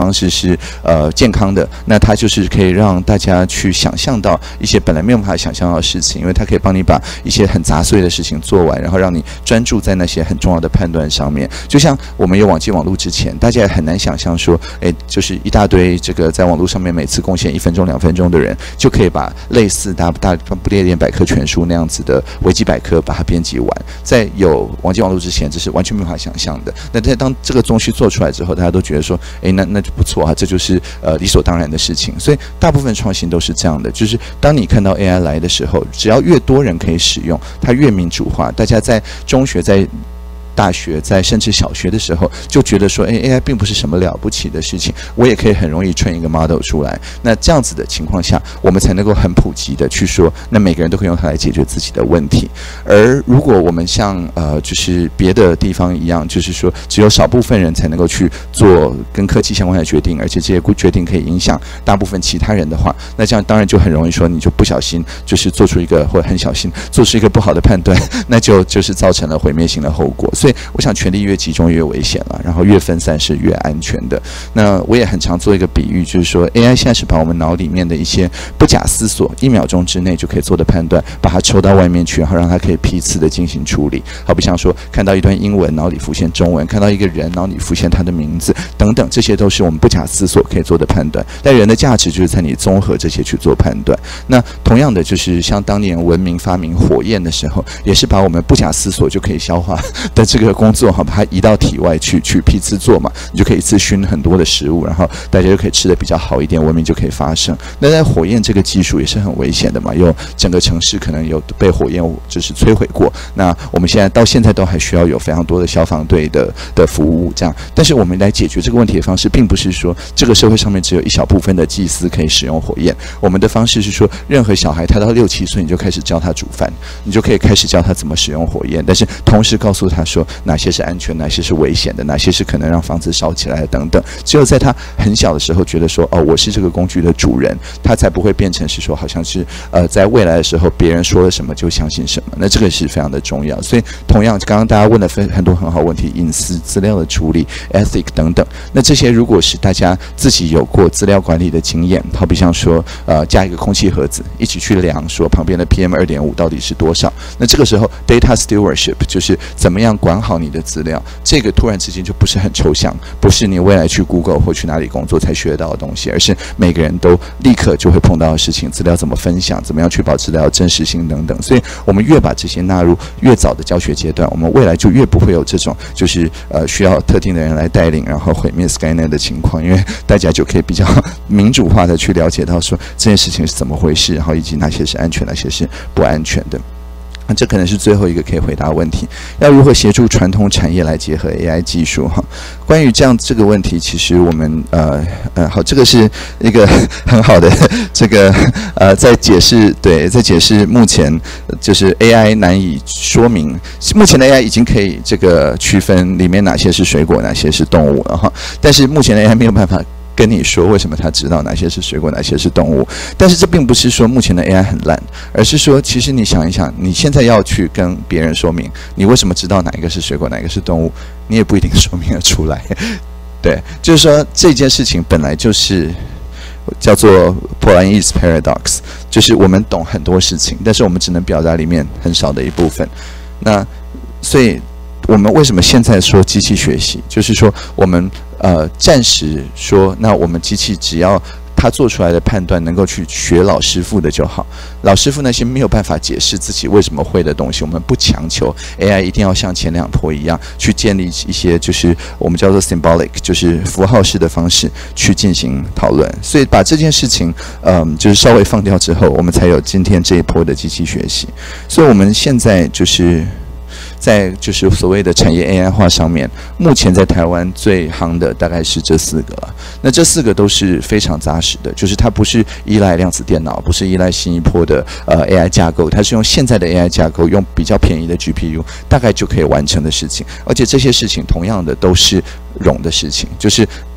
方式是健康的，那它就是可以让大家去想象到一些本来没有办法想象到的事情，因为它可以帮你把一些很杂碎的事情做完，然后让你专注在那些很重要的判断上面。就像我们有网际网络之前，大家也很难想象说，就是一大堆这个在网络上面每次贡献1分钟2分钟的人，就可以把类似大不列颠百科全书那样子的维基百科把它编辑完。在有网际网络之前，这是完全没法想象的。那在当这个东西做出来之后，大家都觉得说，那就不错啊，这就是理所当然的事情。所以大部分创新都是这样的，就是当你看到 AI 来的时候，只要越多人可以使用，它越民主化。大家在中学在大学在甚至小学的时候就觉得说，AI 并不是什么了不起的事情，我也可以很容易train一个 model 出来。那这样子的情况下，我们才能够很普及的去说，那每个人都可以用它来解决自己的问题。而如果我们像就是别的地方一样，就是说只有少部分人才能够去做跟科技相关的决定，而且这些决定可以影响大部分其他人的话，那这样当然就很容易说，你就不小心就是做出一个或很小心做出一个不好的判断，那就是造成了毁灭性的后果。所以我想权力越集中越危险了，然后越分散是越安全的。那我也很常做一个比喻，就是说 AI 现在是把我们脑里面的一些不假思索1秒钟之内就可以做的判断，把它抽到外面去，然后让它可以批次的进行处理。好比像说看到一段英文脑里浮现中文，看到一个人脑里浮现他的名字等等，这些都是我们不假思索可以做的判断。但人的价值就是在你综合这些去做判断。那同样的，就是像当年文明发明火焰的时候，也是把我们不假思索就可以消化的这个工作把它移到体外去批次做嘛，你就可以一次熏很多的食物，然后大家就可以吃得比较好一点，文明就可以发生。那在火焰这个技术也是很危险的嘛，有整个城市可能有被火焰就是摧毁过。那我们到现在都还需要有非常多的消防队的服务这样。但是我们来解决这个问题的方式，并不是说这个社会上面只有一小部分的祭司可以使用火焰。我们的方式是说，任何小孩他到6、7岁，你就开始教他煮饭，你就可以开始教他怎么使用火焰，但是同时告诉他说哪些是安全，哪些是危险的，哪些是可能让房子烧起来的等等。只有在他很小的时候觉得说，我是这个工具的主人，他才不会变成是说好像是在未来的时候别人说了什么就相信什么。那这个是非常的重要。所以同样刚刚大家问了很多很好问题，隐私、资料的处理、ethic 等等，那这些如果是大家自己有过资料管理的经验，好比像说加一个空气盒子一起去量说旁边的 PM2.5 到底是多少，那这个时候 data stewardship 就是怎么样管好你的资料，这个突然之间就不是很抽象，不是你未来去 Google 或去哪里工作才学到的东西，而是每个人都立刻就会碰到的事情，资料怎么分享，怎么样确保资料真实性等等。所以我们越把这些纳入越早的教学阶段，我们未来就越不会有这种就是需要特定的人来带领然后毁灭 Skynet 的情况，因为大家就可以比较民主化的去了解到说这件事情是怎么回事，然后以及哪些是安全，哪些是不安全的。那这可能是最后一个可以回答的问题，要如何协助传统产业来结合 AI 技术哈？关于这个问题，其实我们好，这个是一个很好的这个在解释目前就是 AI 难以说明，目前的 AI 已经可以这个区分里面哪些是水果，哪些是动物了哈，但是目前的 AI 没有办法跟你说为什么他知道哪些是水果，哪些是动物。但是这并不是说目前的 AI 很烂，而是说其实你想一想，你现在要去跟别人说明你为什么知道哪一个是水果，哪一个是动物，你也不一定说明得出来。对，就是说这件事情本来就是叫做 Polanyi's Paradox， 就是我们懂很多事情，但是我们只能表达里面很少的一部分。那所以我们为什么现在说机器学习，就是说我们暂时说，那我们机器只要他做出来的判断能够去学老师傅的就好。老师傅那些没有办法解释自己为什么会的东西，我们不强求 AI 一定要像前2波一样去建立一些就是我们叫做 symbolic， 就是符号式的方式去进行讨论。所以把这件事情就是稍微放掉之后，我们才有今天这一波的机器学习。所以我们现在就是在就是所谓的产业 AI 化上面，目前在台湾最夯的大概是这4个了。那这4个都是非常扎实的，就是它不是依赖量子电脑，不是依赖新一波的AI 架构，它是用现在的 AI 架构，用比较便宜的 GPU， 大概就可以完成的事情。而且这些事情同样的都是容的事情，就是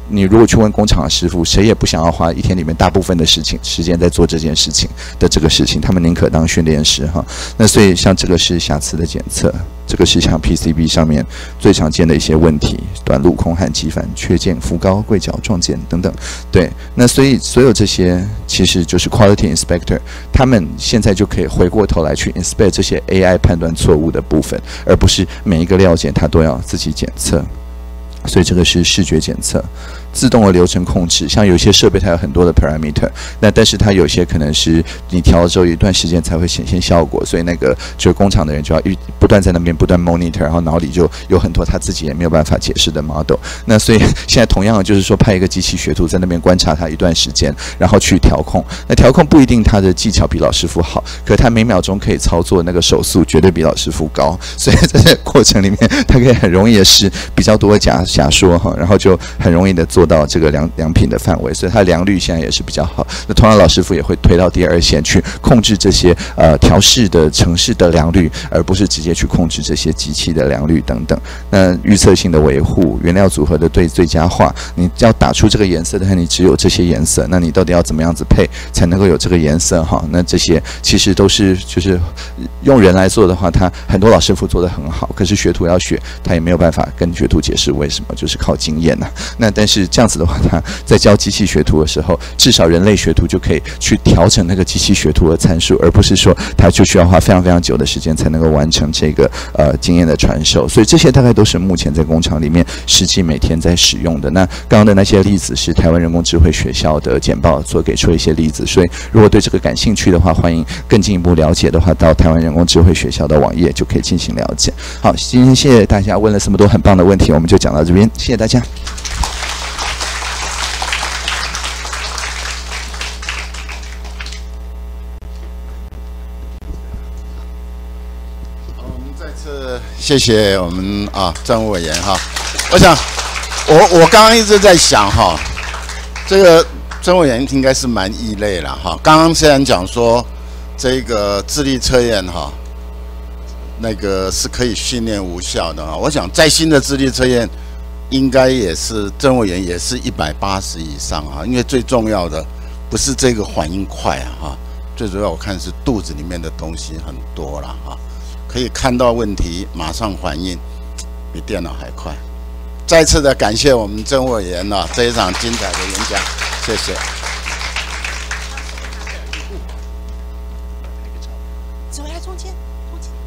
你如果去问工厂的师傅，谁也不想要花一天里面大部分的时间在做这件事情的这个事情，他们宁可当训练师哈。那所以像这个是瑕疵的检测，这个是像 PCB 上面最常见的一些问题，短路、空焊、机翻、缺件、浮高、柜角、撞件等等。对，那所以所有这些其实就是 Quality Inspector， 他们现在就可以回过头来去 inspect 这些 AI 判断错误的部分，而不是每一个料件它都要自己检测。所以这个是视觉检测，自动的流程控制，像有些设备它有很多的 parameter， 但是它有些可能是你调了之后一段时间才会显现效果，所以那个就是工厂的人就要不断在那边不断 monitor， 然后脑里就有很多他自己也没有办法解释的 model。那所以现在同样的就是说派一个机器学徒在那边观察他一段时间，然后去调控。那调控不一定他的技巧比老师傅好，可他每秒钟可以操作那个手速绝对比老师傅高，所以在这个过程里面，他可以很容易的是比较多的假说哈，然后就很容易的做到这个良品的范围，所以它的良率现在也是比较好。那同样老师傅也会推到第二线去控制这些调试的程式的良率，而不是直接去控制这些机器的良率等等。那预测性的维护、原料组合的最佳化，你要打出这个颜色，但是你只有这些颜色，那你到底要怎么样子配才能够有这个颜色哈？那这些其实都是就是用人来做的话，他很多老师傅做得很好，可是学徒要学，他也没有办法跟学徒解释为什么，就是靠经验呐。那但是这样子的话，他在教机器学徒的时候，至少人类学徒就可以去调整那个机器学徒的参数，而不是说他就需要花非常非常久的时间才能够完成这个经验的传授。所以这些大概都是目前在工厂里面实际每天在使用的。那刚刚的那些例子是台湾人工智慧学校的简报所给出的一些例子，所以如果对这个感兴趣的话，欢迎更进一步了解的话，到台湾人工智慧学校的网页就可以进行了解。好，今天谢谢大家问了这么多很棒的问题，我们就讲到这边，谢谢大家。 谢谢我们政务委员哈。我想，我刚刚一直在想哈，这个政务委员应该是蛮异类了哈。刚刚虽然讲说这个智力测验哈，那个是可以训练无效的哈。我想再新的智力测验，应该也是政务委员也是180以上哈。因为最重要的不是这个反应快哈，最主要我看是肚子里面的东西很多了哈。可以看到问题，马上反应，比电脑还快。再次的感谢我们政务委员这一场精彩的演讲，谢谢。 走来中间，中间。